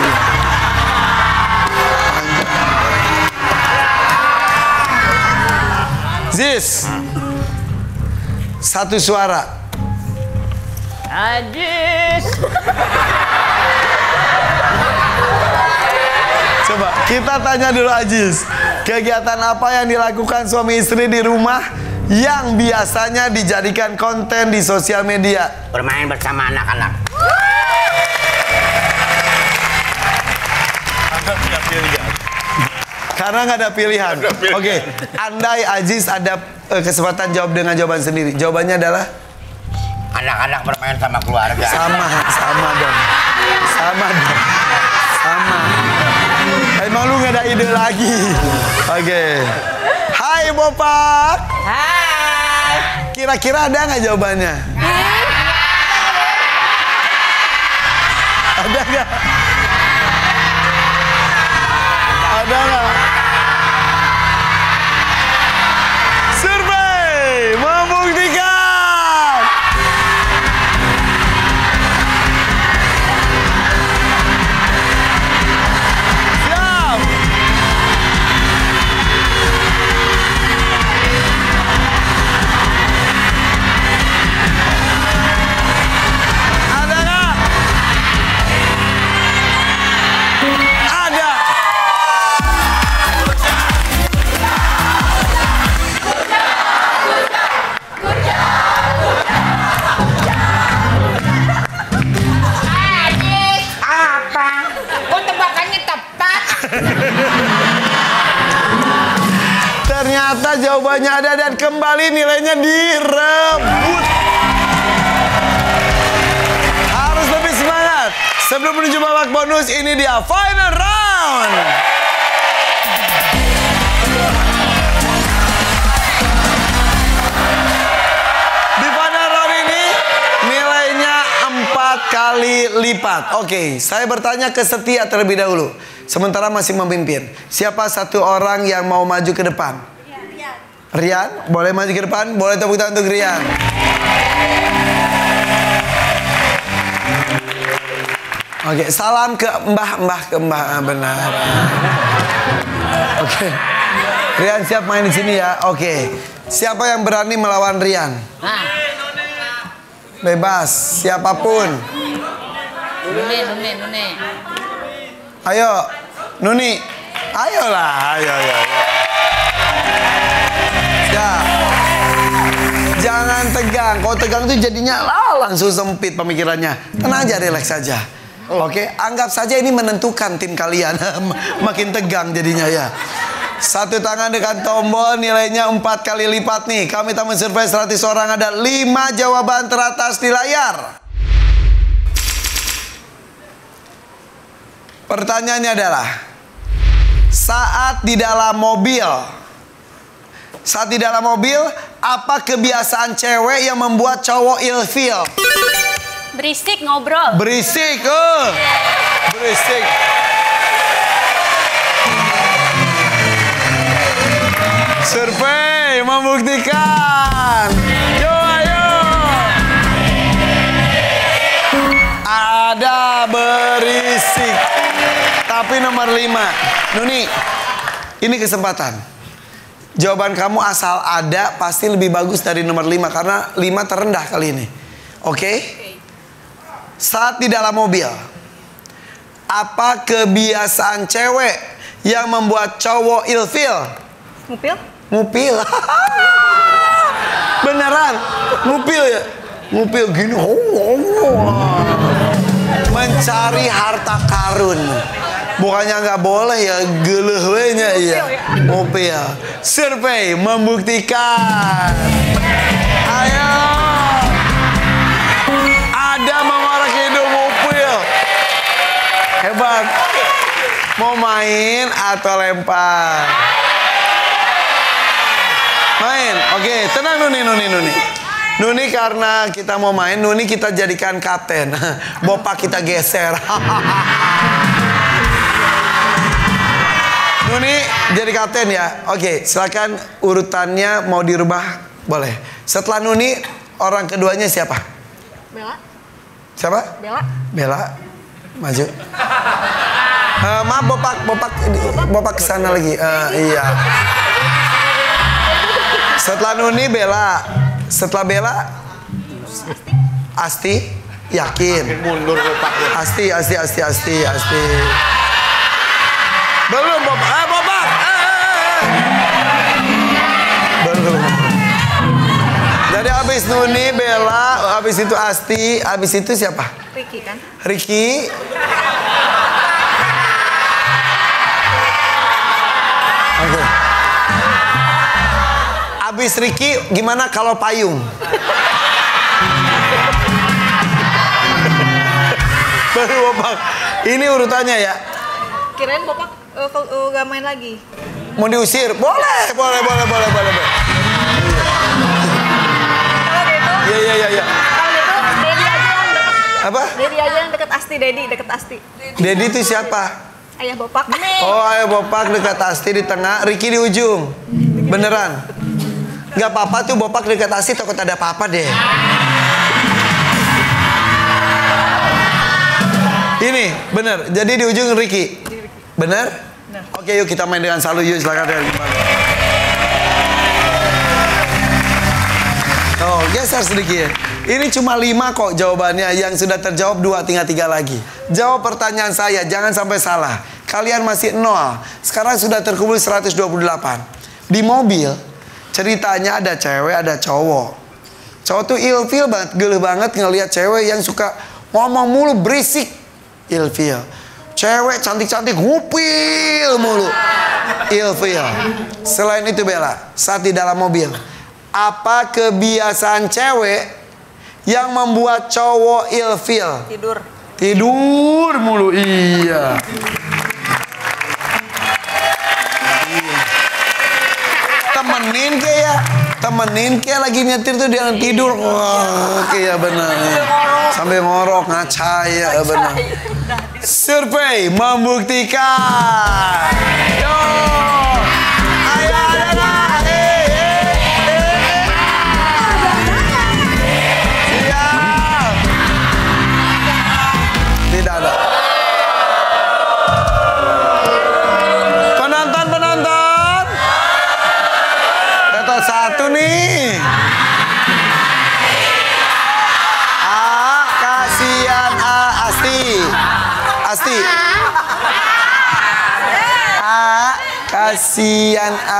Ziz, satu suara.
Ajis.
Coba kita tanya dulu Aziz. Kegiatan apa yang dilakukan suami istri di rumah yang biasanya dijadikan konten di sosial media?
Bermain bersama anak-anak.
Karena nggak ada pilihan. Oke, okay. Andai Aziz ada uh, kesempatan jawab dengan jawaban sendiri. Jawabannya adalah
anak-anak bermain sama keluarga.
Sama, sama dong. Sama dong. Sama. Emang lu nggak ada ide lagi? Oke. Okay. Hai Bopak.
Hai.
Kira-kira ada nggak jawabannya? Ada nggak? Ada nggak? Survei membuktikan. Siap. Ada nggak? Ada.
Apa? Kok tebakannya tepat?
Ternyata jawabannya ada dan kembali nilainya direbut. Harus lebih semangat. Sebelum menuju babak bonus, ini dia final round. Di final round ini nilainya empat kali lipat. Oke, saya bertanya ke Setia terlebih dahulu. Sementara masih memimpin. Siapa satu orang yang mau maju ke depan? Rian. Rian, boleh maju ke depan? Boleh tepuk tangan untuk Rian. Oke, salam ke Mbah-mbah ke Mbah. Ah, benar. Oke. Rian siap main di sini ya. Oke. Siapa yang berani melawan Rian? Bebas, siapapun.
Nune, nune, nune.
Ayo, Nuni. Ayolah, ayo, ayo. Siap. Jangan tegang. Kalau tegang tuh jadinya lah, langsung sempit pemikirannya. Tenang aja, relax saja. Oke, anggap saja ini menentukan tim kalian. Makin tegang jadinya ya. Satu tangan dengan tombol, nilainya empat kali lipat nih. Kami tamu survei seratus orang, ada lima jawaban teratas di layar. Pertanyaannya adalah, saat di dalam mobil, saat di dalam mobil, apa kebiasaan cewek yang membuat cowok ilfil?
Berisik ngobrol.
Berisik, uh. berisik. Survei membuktikan. Yo, ayo. Ada berisik. Tapi nomor lima, Nuni, ini kesempatan. Jawaban kamu asal ada pasti lebih bagus dari nomor lima karena lima terendah kali ini. Oke? Okay? Saat di dalam mobil, apa kebiasaan cewek yang membuat cowok ilfil?
Ngupil?
Ngupil. Beneran? Ngupil ya? Ngupil gini. Mencari harta karun. Bukannya nggak boleh ya, gelehwenya ya. Ngupil. Survei membuktikan. Ayo. Ada mengorek hidung ngupil. Hebat. Mau main atau lempar? Main. Oke, tenang Nuni, Nuni, Nuni. Nuni karena kita mau main, Nuni kita jadikan kapten. Bopak kita geser. Nuni jadi kapten ya. Oke, silakan urutannya mau dirubah, boleh. Setelah Nuni, orang keduanya siapa?
Bella.
Siapa?
Bella.
Bella. Maju. Uh, maaf Bopak, Bopak, Bopak kesana lagi. Uh, iya. Setelah Nuni, Bella. Setelah Bella, Asti. Yakin.
Mundur Bopak.
Asti, Asti, Asti, Asti, Asti. Belum Bopak. Eh, Bopak. Eh, eh, eh. Agnes, Nuni, Bella, habis itu Asti, habis itu siapa?
Ricky kan?
Ricky. Oke. Habis Ricky, gimana kalau payung? Baru Bopak. Ini urutannya ya.
Kirain Bopak uh, uh, gak main lagi.
Mau diusir? Boleh, boleh, boleh, boleh, boleh. boleh.
Kalau gitu,
Iya, iya, iya, iya.
kalau gitu Dedi aja yang deket.
Apa?
Dedi aja yang deket Asti, Dedi deket Asti.
Dedi itu siapa?
Ayah Bopak.
Oh, ayo Bopak dekat Asti di tengah, Ricky di ujung. Beneran? Gak apa-apa tuh Bopak dekat Asti, takut ada apa-apa deh. Ini, bener. Jadi di ujung Ricky. Bener? Oke, yuk kita main dengan Salu. Yuk, silakan dari gimana. Oh, geser sedikit. Ini cuma lima kok jawabannya. Yang sudah terjawab dua, tinggal tiga lagi. Jawab pertanyaan saya, jangan sampai salah. Kalian masih nol. Sekarang sudah terkumpul seratus dua puluh delapan. Di mobil, ceritanya ada cewek, ada cowok. Cowok tuh ilfil banget, geluh banget ngelihat cewek yang suka ngomong mulu, berisik. Ilfil. Cewek cantik-cantik ngupil mulu. Ilfil. Selain itu Bella, saat di dalam mobil, apa kebiasaan cewek yang membuat cowok ilfil?
Tidur.
Tidur mulu, iya. Temenin kayak, temenin kayak lagi nyetir tuh dia tidur. Wah, kayak benar. Sampai ngorok, ngaca ya benar. Survei membuktikan. Yo, ayo ada, eh, eh, eh. Siap. Tidak ada. Penonton, penonton. Betul satu nih. A, kasihan A, Asti. Asti. A, kasihan A.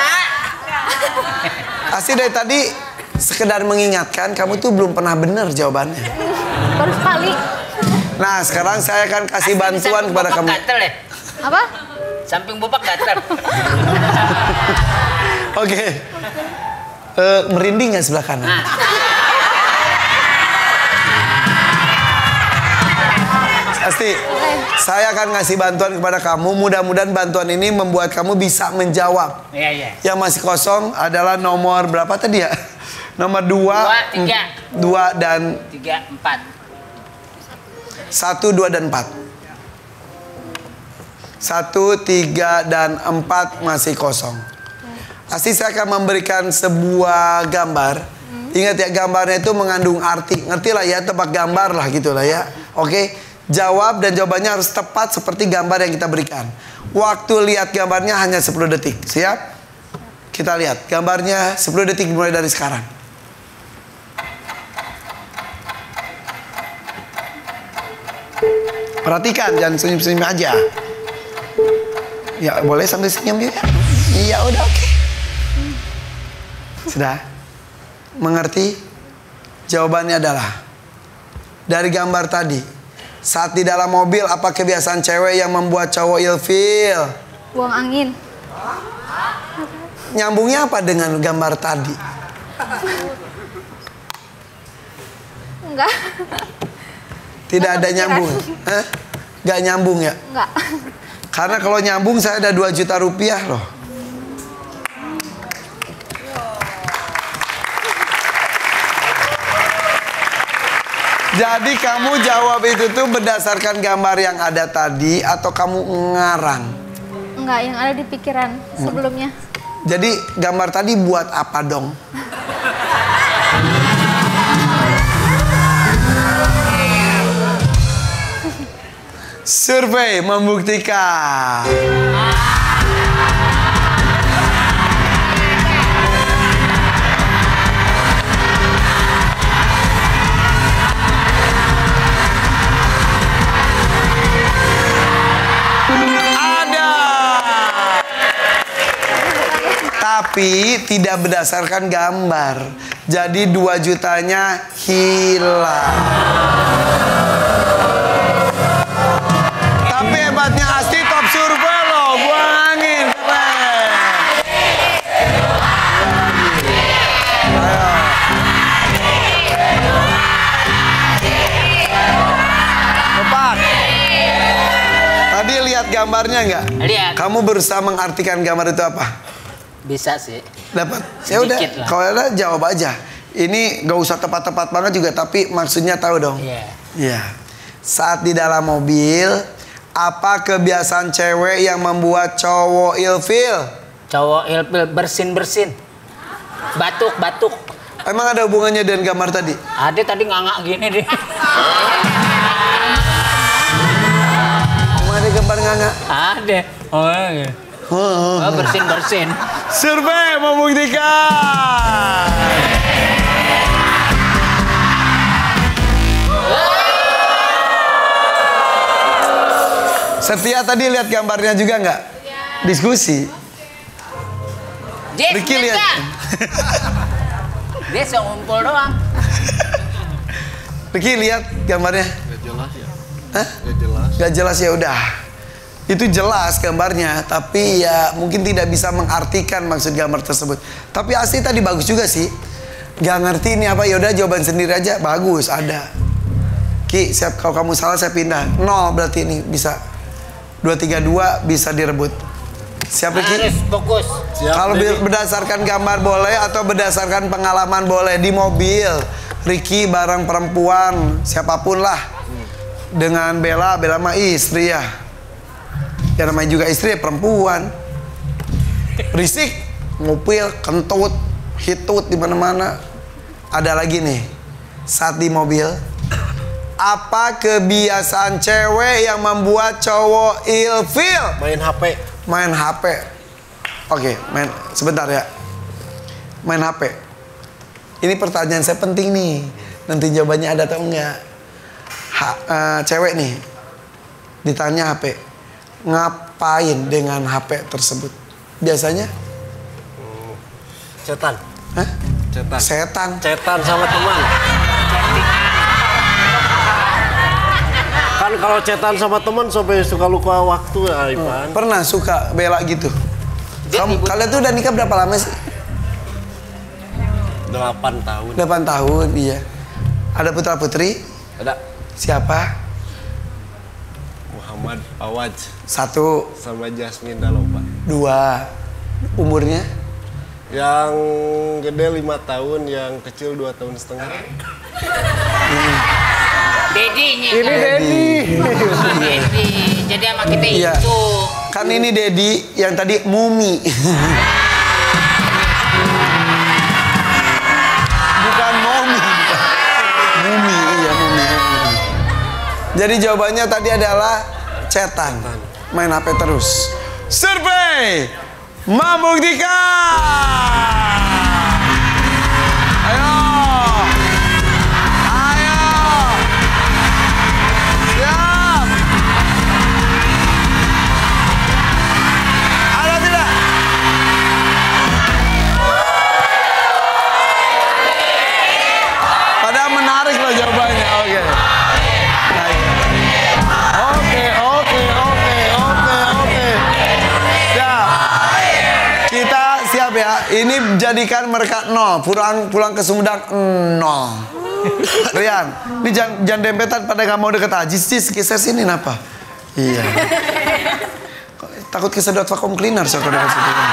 Asti dari tadi sekedar mengingatkan kamu tuh belum pernah benar jawabannya.
Baru sekali.
Nah, sekarang saya akan kasih bantuan kepada kamu.
Gatel ya?
Apa?
Samping Bopak gatel.
Oke. Eh, merinding nggak sebelah kanan?
Nah.
Asti, saya akan ngasih bantuan kepada kamu. Mudah-mudahan bantuan ini membuat kamu bisa menjawab.
Iya, iya.
Yang masih kosong adalah nomor berapa tadi ya? Nomor dua,
Dua, tiga.
dua dan
Tiga, empat.
satu, dua dan empat. Satu, tiga dan empat masih kosong. Asti, saya akan memberikan sebuah gambar. Ingat ya, gambarnya itu mengandung arti. Ngerti lah ya, tebak gambar lah gitu lah ya. Oke. Jawab dan jawabannya harus tepat seperti gambar yang kita berikan. Waktu lihat gambarnya hanya sepuluh detik. Siap? Kita lihat gambarnya sepuluh detik mulai dari sekarang. Perhatikan, jangan senyum-senyum aja. Ya, boleh sambil senyum juga. Iya, udah oke. Sudah? Mengerti? Jawabannya adalah dari gambar tadi. Saat di dalam mobil, apa kebiasaan cewek yang membuat cowok ilfil?
Buang angin.
Nyambungnya apa dengan gambar tadi?
Enggak.
Tidak ada nyambung. Hah? Gak nyambung ya?
Enggak.
Karena kalau nyambung saya ada dua juta rupiah loh. Jadi kamu jawab itu tuh berdasarkan gambar yang ada tadi atau kamu ngarang?
Enggak, yang ada di pikiran sebelumnya.
Jadi gambar tadi buat apa dong? Survei membuktikan. Tapi tidak berdasarkan gambar. Jadi dua jutanya hilang. Tapi hebatnya Asti top survei loh, buang angin keren. Ayo. Tepat. Tadi lihat gambarnya nggak?
Lihat.
Kamu berusaha mengartikan gambar itu apa?
Bisa sih.
Dapat. Ya udah,
Sedikit lah.
kalau ada jawab aja. Ini gak usah tepat-tepat banget juga, tapi maksudnya tahu dong.
Iya.
Iya. Saat di dalam mobil, apa kebiasaan cewek yang membuat cowok ilfil?
Cowok ilfil bersin-bersin. Batuk-batuk.
Emang ada hubungannya dengan gambar tadi?
Ada tadi ngangak gini deh.
Emang ada gambar nganga?
Ada. Oh, iya. Oh, bersin-bersin.
Survei membuktikan. Setia tadi lihat gambarnya juga nggak? Diskusi.
Jess,
Ricky lihat.
Dia seumpul doang.
Ricky lihat gambarnya.
Gak jelas ya.
Hah?
Gak jelas.
Gak jelas ya udah. Itu jelas gambarnya, tapi ya mungkin tidak bisa mengartikan maksud gambar tersebut. Tapi Asti tadi bagus juga sih. Gak ngerti ini apa, yaudah jawaban sendiri aja. Bagus, ada. Ki, siap, kalau kamu salah saya pindah. Nol berarti ini bisa. Dua tiga dua bisa direbut. Siap Ki?
Harus fokus.
Siap,
Kalau
Denny.
berdasarkan gambar boleh atau berdasarkan pengalaman boleh. Di mobil, Ricky bareng perempuan, siapapun lah. Dengan Bella, Bella mah istri ya. Ya namanya juga istri ya perempuan. Berisik, ngupil, kentut, hitut di mana-mana. Ada lagi nih, saat di mobil, apa kebiasaan cewek yang membuat cowok ilfil?
Main H P.
Main H P. Oke, main sebentar ya. Main H P. Ini pertanyaan saya penting nih. Nanti jawabannya ada atau enggak? Ha, uh, cewek nih ditanya H P, ngapain dengan H P tersebut? Biasanya?
Cetan.
Hah?
Cetan.
Setan.
Cetan sama teman. Kan kalau cetan sama teman sampai suka lupa waktu ya, Ivan.
Pernah suka Bella gitu? Kamu, kalian tuh udah nikah berapa lama sih?
delapan tahun.
delapan tahun, iya. Ada putra putri?
Ada
Siapa?
Muhammad Awaj
Satu,
sama Jasmine Dalopa.
dua. Umurnya?
Yang gede lima tahun, yang kecil dua tahun setengah.
Dedinya.
Ini Denny.
Dedi. Jadi sama kita
Iya.
itu.
Kan ini Dedi yang tadi Mumi. Bukan Momi. Mumi, iya Mumi. Jadi jawabannya tadi adalah cetan. Main H P terus. Survei membuktikan. Ayo. Ayo. Siap. Ada tidak? Padahal menarik loh jawabannya. Oke. Baik. Oke, oke, oke, oke, oke. Siap. Kita siap ya. Ini jadikan mereka nol. Pulang pulang ke Sumedang nol. Rian, ini jangan, jangan dempetan pada nggak mau deket Ajis, Cis, geser sini napa? Iya. Takut kesedot vacuum cleaner so kalau dekat situ.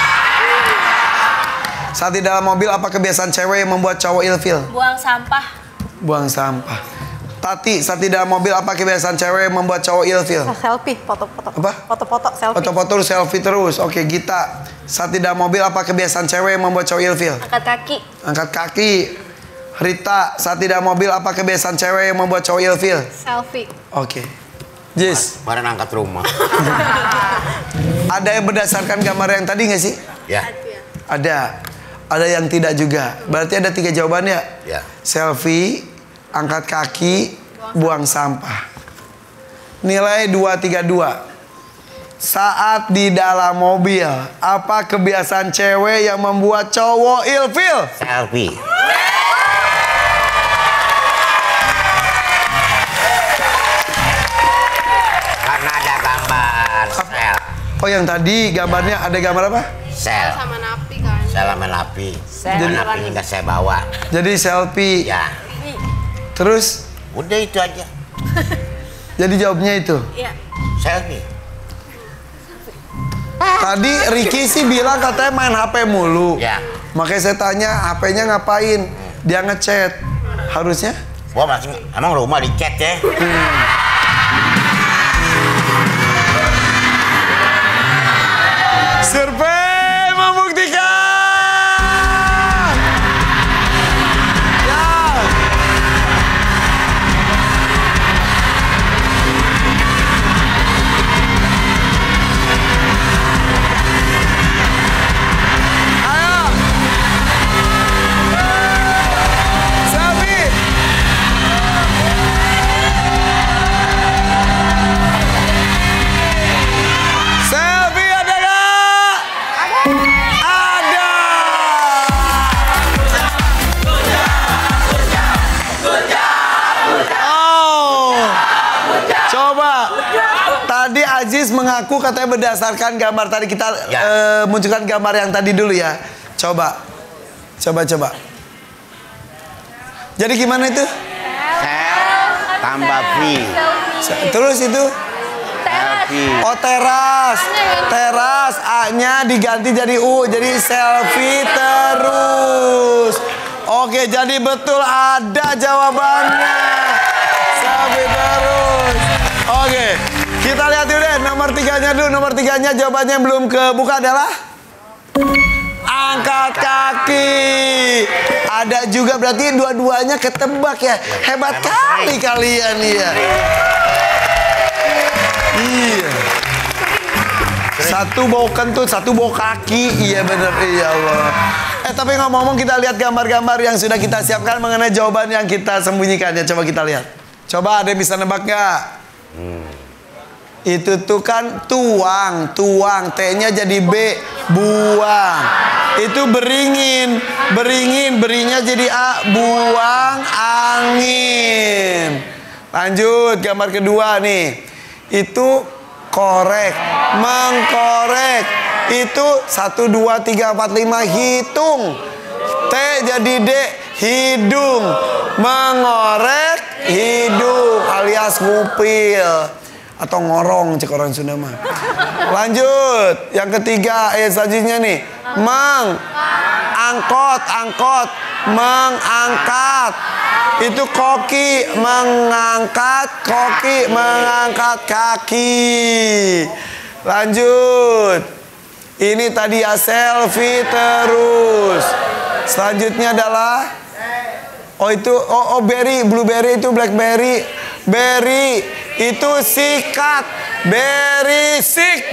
Saat di dalam mobil, apa kebiasaan cewek yang membuat cowok ilfil?
Buang sampah.
Buang sampah. Tati, saat di dalam mobil, apa kebiasaan cewek yang membuat cowok ilfil?
Selfie, foto-foto.
Apa?
Foto-foto, selfie.
Foto-foto selfie terus. Oke, Gita. Saat di dalam mobil, apa kebiasaan cewek yang membuat cowok ilfil?
Angkat kaki.
Angkat kaki. Rita, saat di dalam mobil, apa kebiasaan cewek yang membuat cowok ilfil?
Selfie.
Oke. Jis,
Kemarin angkat rumah.
ada yang berdasarkan gambar yang tadi nggak sih?
Ya.
Ada. Ada yang tidak juga. Berarti ada tiga jawabannya.
Ya.
Selfie, angkat kaki, buang sampah. Nilai dua tiga dua. Saat di dalam mobil, apa kebiasaan cewek yang membuat cowok ilfil?
Selfie. gambar sel.
Oh yang tadi gambarnya ada gambar apa?
Sel.
Sama napi kan.
Sel sama napi.
Sel.
Jadi napi nggak saya bawa.
Jadi selfie.
Ya.
Terus?
Udah itu aja.
Jadi jawabnya itu?
Iya.
Selfie.
Tadi Ricky sih bilang katanya main H P mulu.
Ya.
Makanya saya tanya H P-nya ngapain? Dia ngechat. Harusnya?
Wah masih emang rumah dicat ya.
Survei membuktikan. Ya. Ayo. Selfie. Selfie ada nggak? Ada. Oh. Coba. Tadi Aziz mengaku katanya berdasarkan gambar tadi kita
Ya.
eh, munculkan gambar yang tadi dulu ya. Coba. Coba coba. Jadi gimana itu?
Sel tambah V.
Terus itu?
Selfie.
Oh teras, teras A-nya diganti jadi U, jadi selfie terus. Oke, jadi betul ada jawabannya. Selfie terus. Oke, kita lihat dulu deh nomor tiganya dulu. Nomor tiganya jawabannya yang belum kebuka adalah angkat kaki. Ada juga berarti dua-duanya ketebak ya. Hebat kali kalian ya. Iya. Satu bawa kentut, satu bawa kaki. Iya bener, iya Allah. Eh tapi ngomong-ngomong kita lihat gambar-gambar yang sudah kita siapkan mengenai jawaban yang kita sembunyikan ya. Coba kita lihat. Coba ada yang bisa nebak nggak? Hmm. Itu tuh kan tuang, tuang. T-nya jadi B, buang. Itu beringin, beringin, berinya jadi A, buang angin. Lanjut gambar kedua nih. Itu korek, mengkorek. Itu satu, dua, tiga, empat, lima, hitung. T jadi D, hidung. Mengorek hidung alias ngupil. Atau ngorong, cek orang Sunda mah. Lanjut, yang ketiga, ayat selanjutnya nih. Meng, angkot, angkot, mengangkat. Itu koki, mengangkat koki, mengangkat kaki. Lanjut. Ini tadi ya selfie terus. Selanjutnya adalah oh itu oh, oh berry, blueberry itu blackberry. Berry itu sikat. Berisik,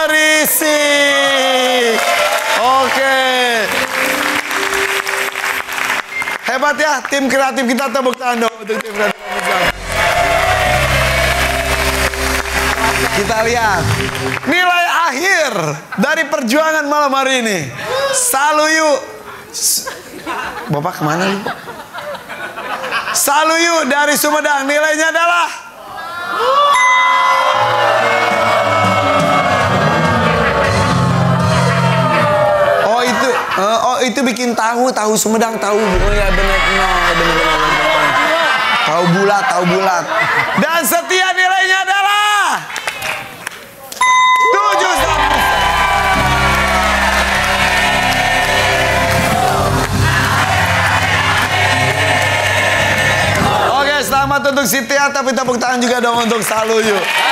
berisik. Oke. Hebat ya tim kreatif kita, tepuk tangan dong untuk tim kreatif kita. Kita lihat nilai akhir dari perjuangan malam hari ini. Saluyu. Bapak kemana nih? Saluyu dari Sumedang nilainya adalah Oh itu uh, oh itu bikin tahu, tahu Sumedang, tahu. Oh ya benar, no, benar, benar, benar. Tahu bulat, tahu bulat. Dan setia nilainya adalah tujuh satu. Oke, selamat untuk Setia, tapi tepuk tangan juga dong untuk Saluyu.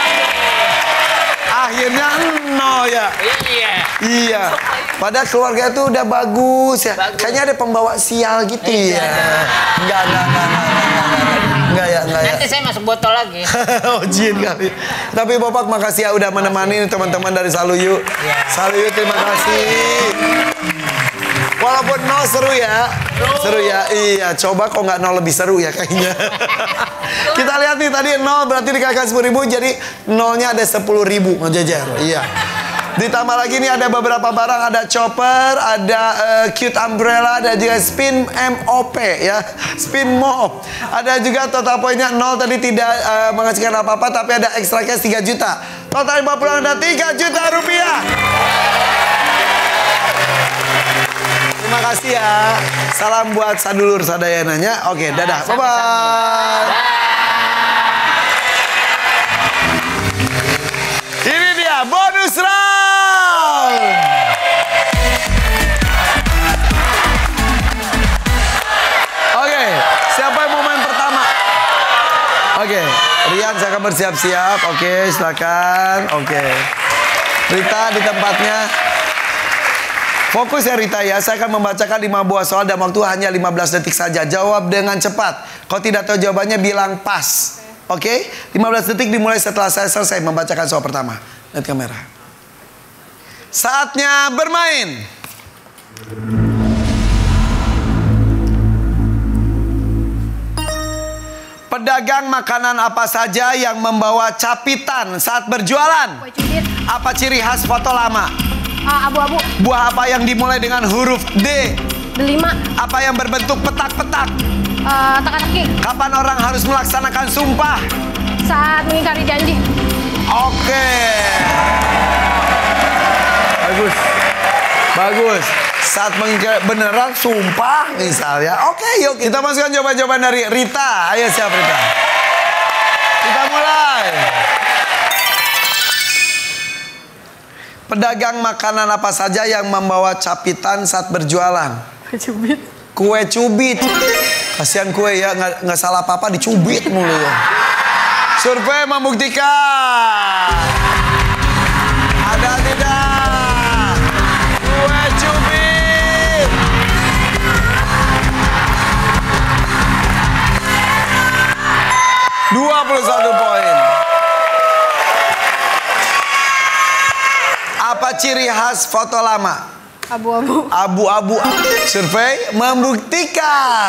Akhirnya nol ya.
Iya.
Iya. Padahal keluarga itu udah bagus ya. Bagus. Kayaknya ada pembawa sial gitu ya. Enggak, enggak, enggak, enggak, enggak, enggak ya, enggak ya.
Nanti saya masuk botol lagi.
Oh jin kali. Tapi Bapak makasih ya udah menemani teman-teman dari Saluyu. Saluyu terima kasih. Walaupun nol seru ya. Seru ya. Iya, coba kok nggak nol lebih seru ya kayaknya. Kita lihat nih tadi nol berarti dikalikan sepuluh ribu jadi nolnya ada sepuluh ribu ngejajar. Iya. Ditambah lagi nih ada beberapa barang, ada chopper, ada uh, cute umbrella, ada juga spin M O P ya, spin mop. Ada juga total poinnya nol tadi tidak uh, menghasilkan apa-apa tapi ada extra cash tiga juta. Total lima puluh ada tiga juta rupiah. Terima kasih ya. Salam buat sadulur sadayananya. Oke, dadah. Bye-bye. Ini dia bonus round. Oke, siapa yang mau main pertama? Oke, Rian saya akan bersiap-siap. Oke, silakan. Oke. Rita di tempatnya. Fokus ya Rita ya, saya akan membacakan lima buah soal dan waktu hanya lima belas detik saja. Jawab dengan cepat. Kalau tidak tahu jawabannya bilang pas. Oke, lima belas detik dimulai setelah saya selesai membacakan soal pertama. Lihat kamera. Saatnya bermain. Pedagang makanan apa saja yang membawa capitan saat berjualan?
Kue cubit.
Apa ciri khas foto lama?
Ah, abu-abu.
Buah apa yang dimulai dengan huruf D?
Delima.
Apa yang berbentuk petak-petak?
Uh, Teka-teki.
Kapan orang harus melaksanakan sumpah?
Saat mengingkari janji.
Oke. Bagus. Bagus. Saat mengingkari beneran sumpah misalnya. Oke, yuk kita masukkan jawaban-jawaban dari Rita. Ayo siap Rita. Kita mulai. Pedagang makanan apa saja yang membawa capitan saat berjualan?
Kue cubit.
Kue cubit. Kasihan kue ya, nggak nggak salah apa-apa dicubit mulu ya. Survei membuktikan. Ada tidak? Kue cubit. dua puluh satu poin. Apa ciri khas foto lama?
Abu-abu.
Abu-abu. Survei membuktikan.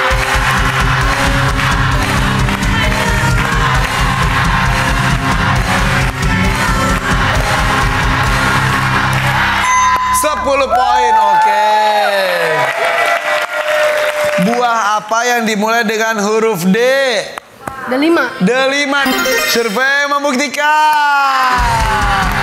sepuluh poin, oke. Buah apa yang dimulai dengan huruf D?
Delima.
Delima. Survei membuktikan.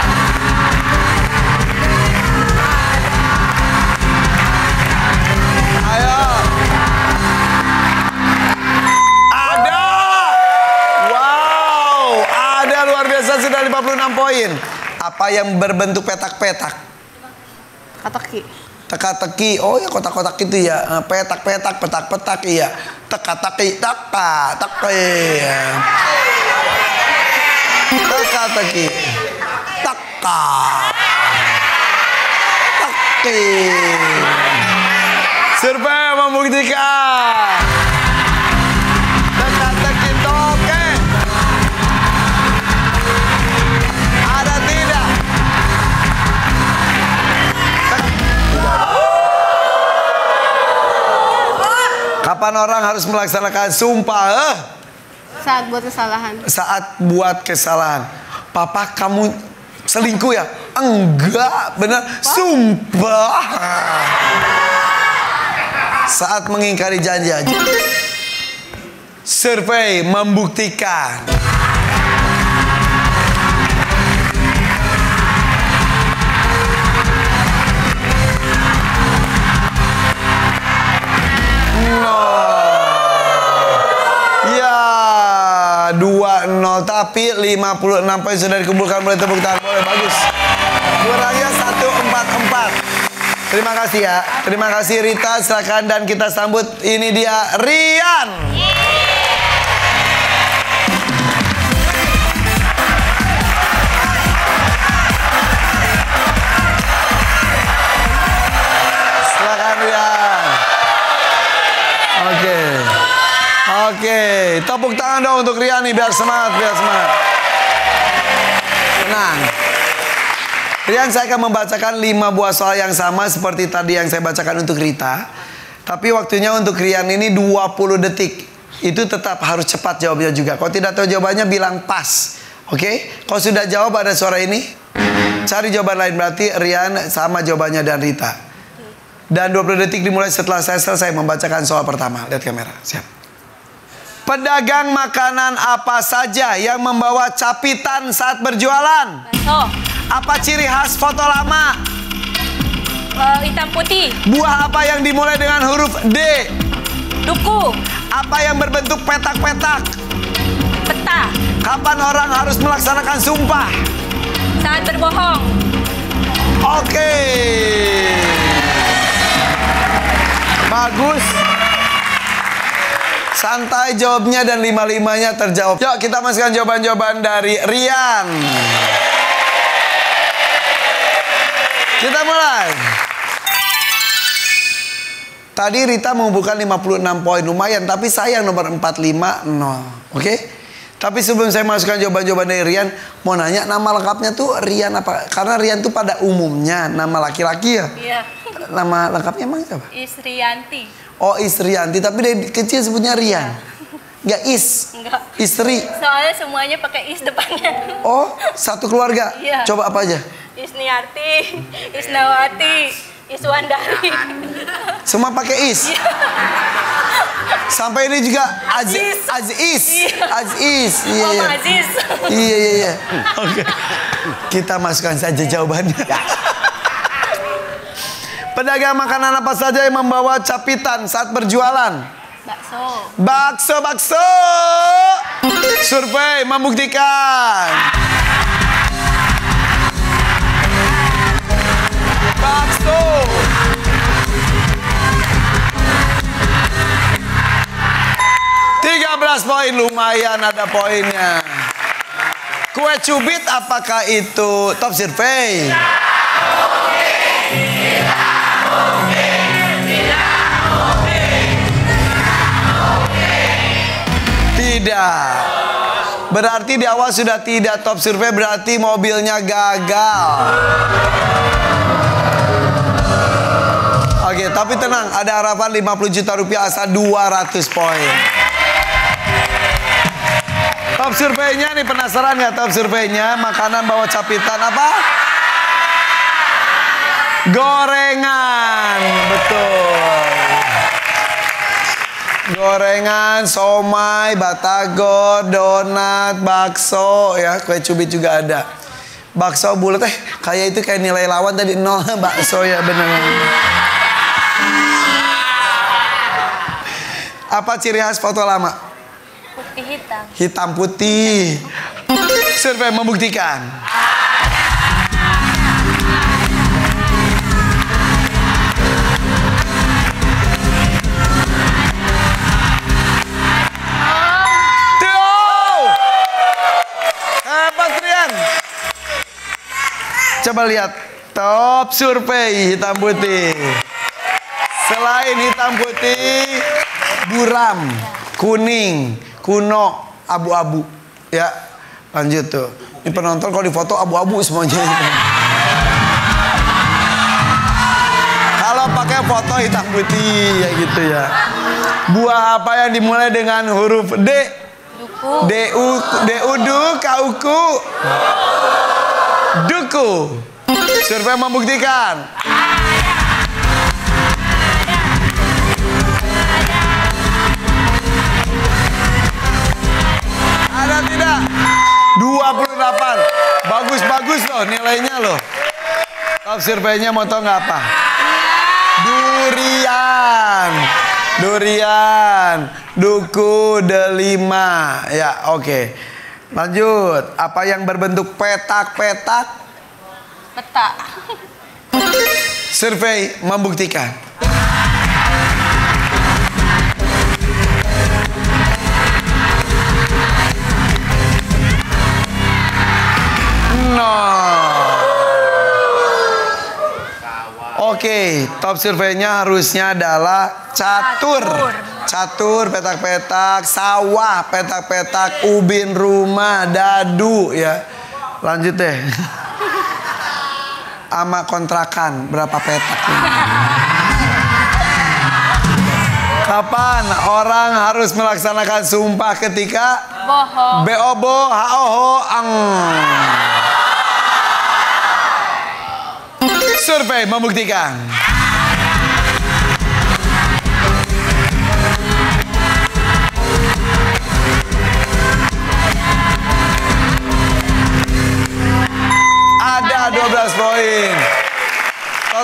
Sudah lima puluh enam poin. Apa yang berbentuk petak-petak?
Teka-teki.
Teka-teki. Oh ya kotak-kotak itu ya. Petak-petak, petak-petak iya. Teka-teki, taka-teki. Teka-teki. Taka. Teki. Survei membuktikan. Teka-teki toke. Kapan orang harus melaksanakan sumpah? Eh?
Saat buat kesalahan.
Saat buat kesalahan. Papa kamu selingkuh ya? Enggak, benar. Sumpah. Saat mengingkari janji aja. Survei membuktikan. dua nol tapi lima puluh enam poin sudah dikumpulkan. Boleh tepuk tangan, boleh, bagus. Kurangnya satu empat empat. Terima kasih ya. Terima kasih Rita, silakan dan kita sambut ini dia Rian. Silakan Rian. Oke. Oke, tepuk tangan dong untuk Rian nih, biar semangat, biar semangat. Tenang. Rian, saya akan membacakan lima buah soal yang sama seperti tadi yang saya bacakan untuk Rita. Tapi waktunya untuk Rian ini dua puluh detik. Itu tetap harus cepat jawabnya juga. Kalau tidak tahu jawabannya bilang pas. Oke? Kalau sudah jawab ada suara ini, cari jawaban lain, berarti Rian sama jawabannya dan Rita. Dan dua puluh detik dimulai setelah saya selesai membacakan soal pertama. Lihat kamera, siap. Pedagang makanan apa saja yang membawa capitan saat berjualan?
Bakso.
Apa ciri khas foto lama?
Uh, hitam putih.
Buah apa yang dimulai dengan huruf D?
Duku.
Apa yang berbentuk petak-petak?
Peta.
Kapan orang harus melaksanakan sumpah?
Saat berbohong.
Oke. Bagus. Santai jawabnya dan lima-limanya terjawab. Yuk kita masukkan jawaban-jawaban dari Rian. Kita mulai. Tadi Rita mengumpulkan lima puluh enam poin. Lumayan, tapi sayang nomor empat lima nol. Oke? Tapi sebelum saya masukkan jawaban-jawaban dari Rian, mau nanya nama lengkapnya tuh Rian apa? Karena Rian tuh pada umumnya nama laki-laki ya?
Iya.
Nama lengkapnya emang apa?
Isrianti.
Oh, Isrianti, tapi dari kecil sebutnya Rian. Enggak Is.
Enggak.
Istri.
Soalnya semuanya pakai is depannya.
Oh, satu keluarga.
Iya.
Coba apa aja?
Isniarti, Isnawati, Iswandari.
Semua pakai Is. Sampai ini juga Aziz.
Aziz.
Aziz. Aziz. Iya,
Om
iya.
Aziz.
Iya, iya, iya. Oke. Kita masukkan saja jawabannya. Pedagang makanan apa saja yang membawa capitan saat berjualan?
Bakso.
Bakso, bakso. Survei membuktikan. Bakso. tiga belas poin, lumayan ada poinnya. Kue cubit apakah itu top survei? Tidak. Berarti di awal sudah tidak top survei, berarti mobilnya gagal. Oke, tapi tenang, ada harapan lima puluh juta rupiah asal dua ratus poin. Top surveinya nih, penasaran ya top surveinya? Makanan bawa capitan apa? Gorengan, betul. Gorengan, somai, batagor, donat, bakso, ya kue cubit juga ada. Bakso bulat, eh kayak itu kayak nilai lawan tadi nol. Bakso ya benar. Apa ciri khas foto lama?
Putih hitam.
Hitam putih. Survei membuktikan. Coba lihat top survei hitam putih. Selain hitam putih, buram, kuning, kuno, abu-abu. Ya, lanjut tuh. Ini penonton kalau difoto abu-abu semuanya. Kalau pakai foto hitam putih ya gitu ya. Buah apa yang dimulai dengan huruf D?
Duku.
D U D U D U K U K U. Duku. Survei membuktikan. Ada tidak? dua puluh delapan. Bagus-bagus loh nilainya loh. Top surveinya mau tau nggak apa? Durian. Durian. Duku delima. Ya, oke. Okay. Lanjut, apa yang berbentuk petak-petak?
Peta.
Survei membuktikan. No. Oke, top surveinya harusnya adalah catur. Catur, petak-petak, sawah, petak-petak, ubin rumah, dadu ya. Lanjut deh. Ama kontrakan, berapa petak? Kapan orang harus melaksanakan sumpah ketika
Bohong.
beobo haoho ang. Survei membuktikan.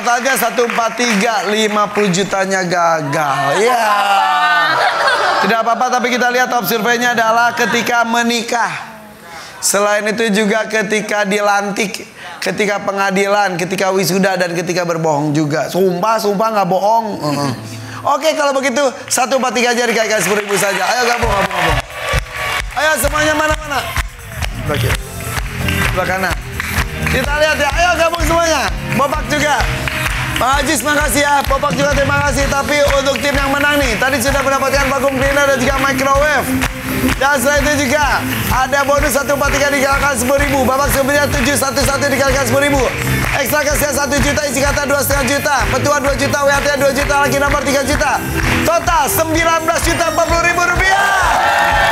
Totalnya seratus empat puluh tiga, lima puluh jutanya gagal. Ya. Tidak apa-apa, tapi kita lihat top surveinya adalah ketika menikah. Selain itu juga ketika dilantik, ketika pengadilan, ketika wisuda, dan ketika berbohong juga. Sumpah, sumpah nggak bohong. Uh-uh. Oke, kalau begitu seratus empat puluh tiga aja dikasih sepuluh ribu saja. Ayo gabung, gabung, gabung. Ayo semuanya mana-mana. Oke. Sebelah kanan. Kita lihat ya. Ayo gabung semuanya. Bopak juga. Pak Ajis makasih ya. Bopak juga terima kasih. Tapi untuk tim yang menang nih, tadi sudah mendapatkan vacuum cleaner dan juga microwave. Dan setelah itu juga ada bonus seratus empat puluh tiga dikalikan sepuluh ribu. Babak sebelumnya tujuh satu satu dikalikan sepuluh ribu. Ekstra kasihan satu juta, isi kata dua koma lima juta. Petua dua juta, W H T dua juta, lagi nomor tiga juta. Total sembilan belas juta empat puluh ribu rupiah.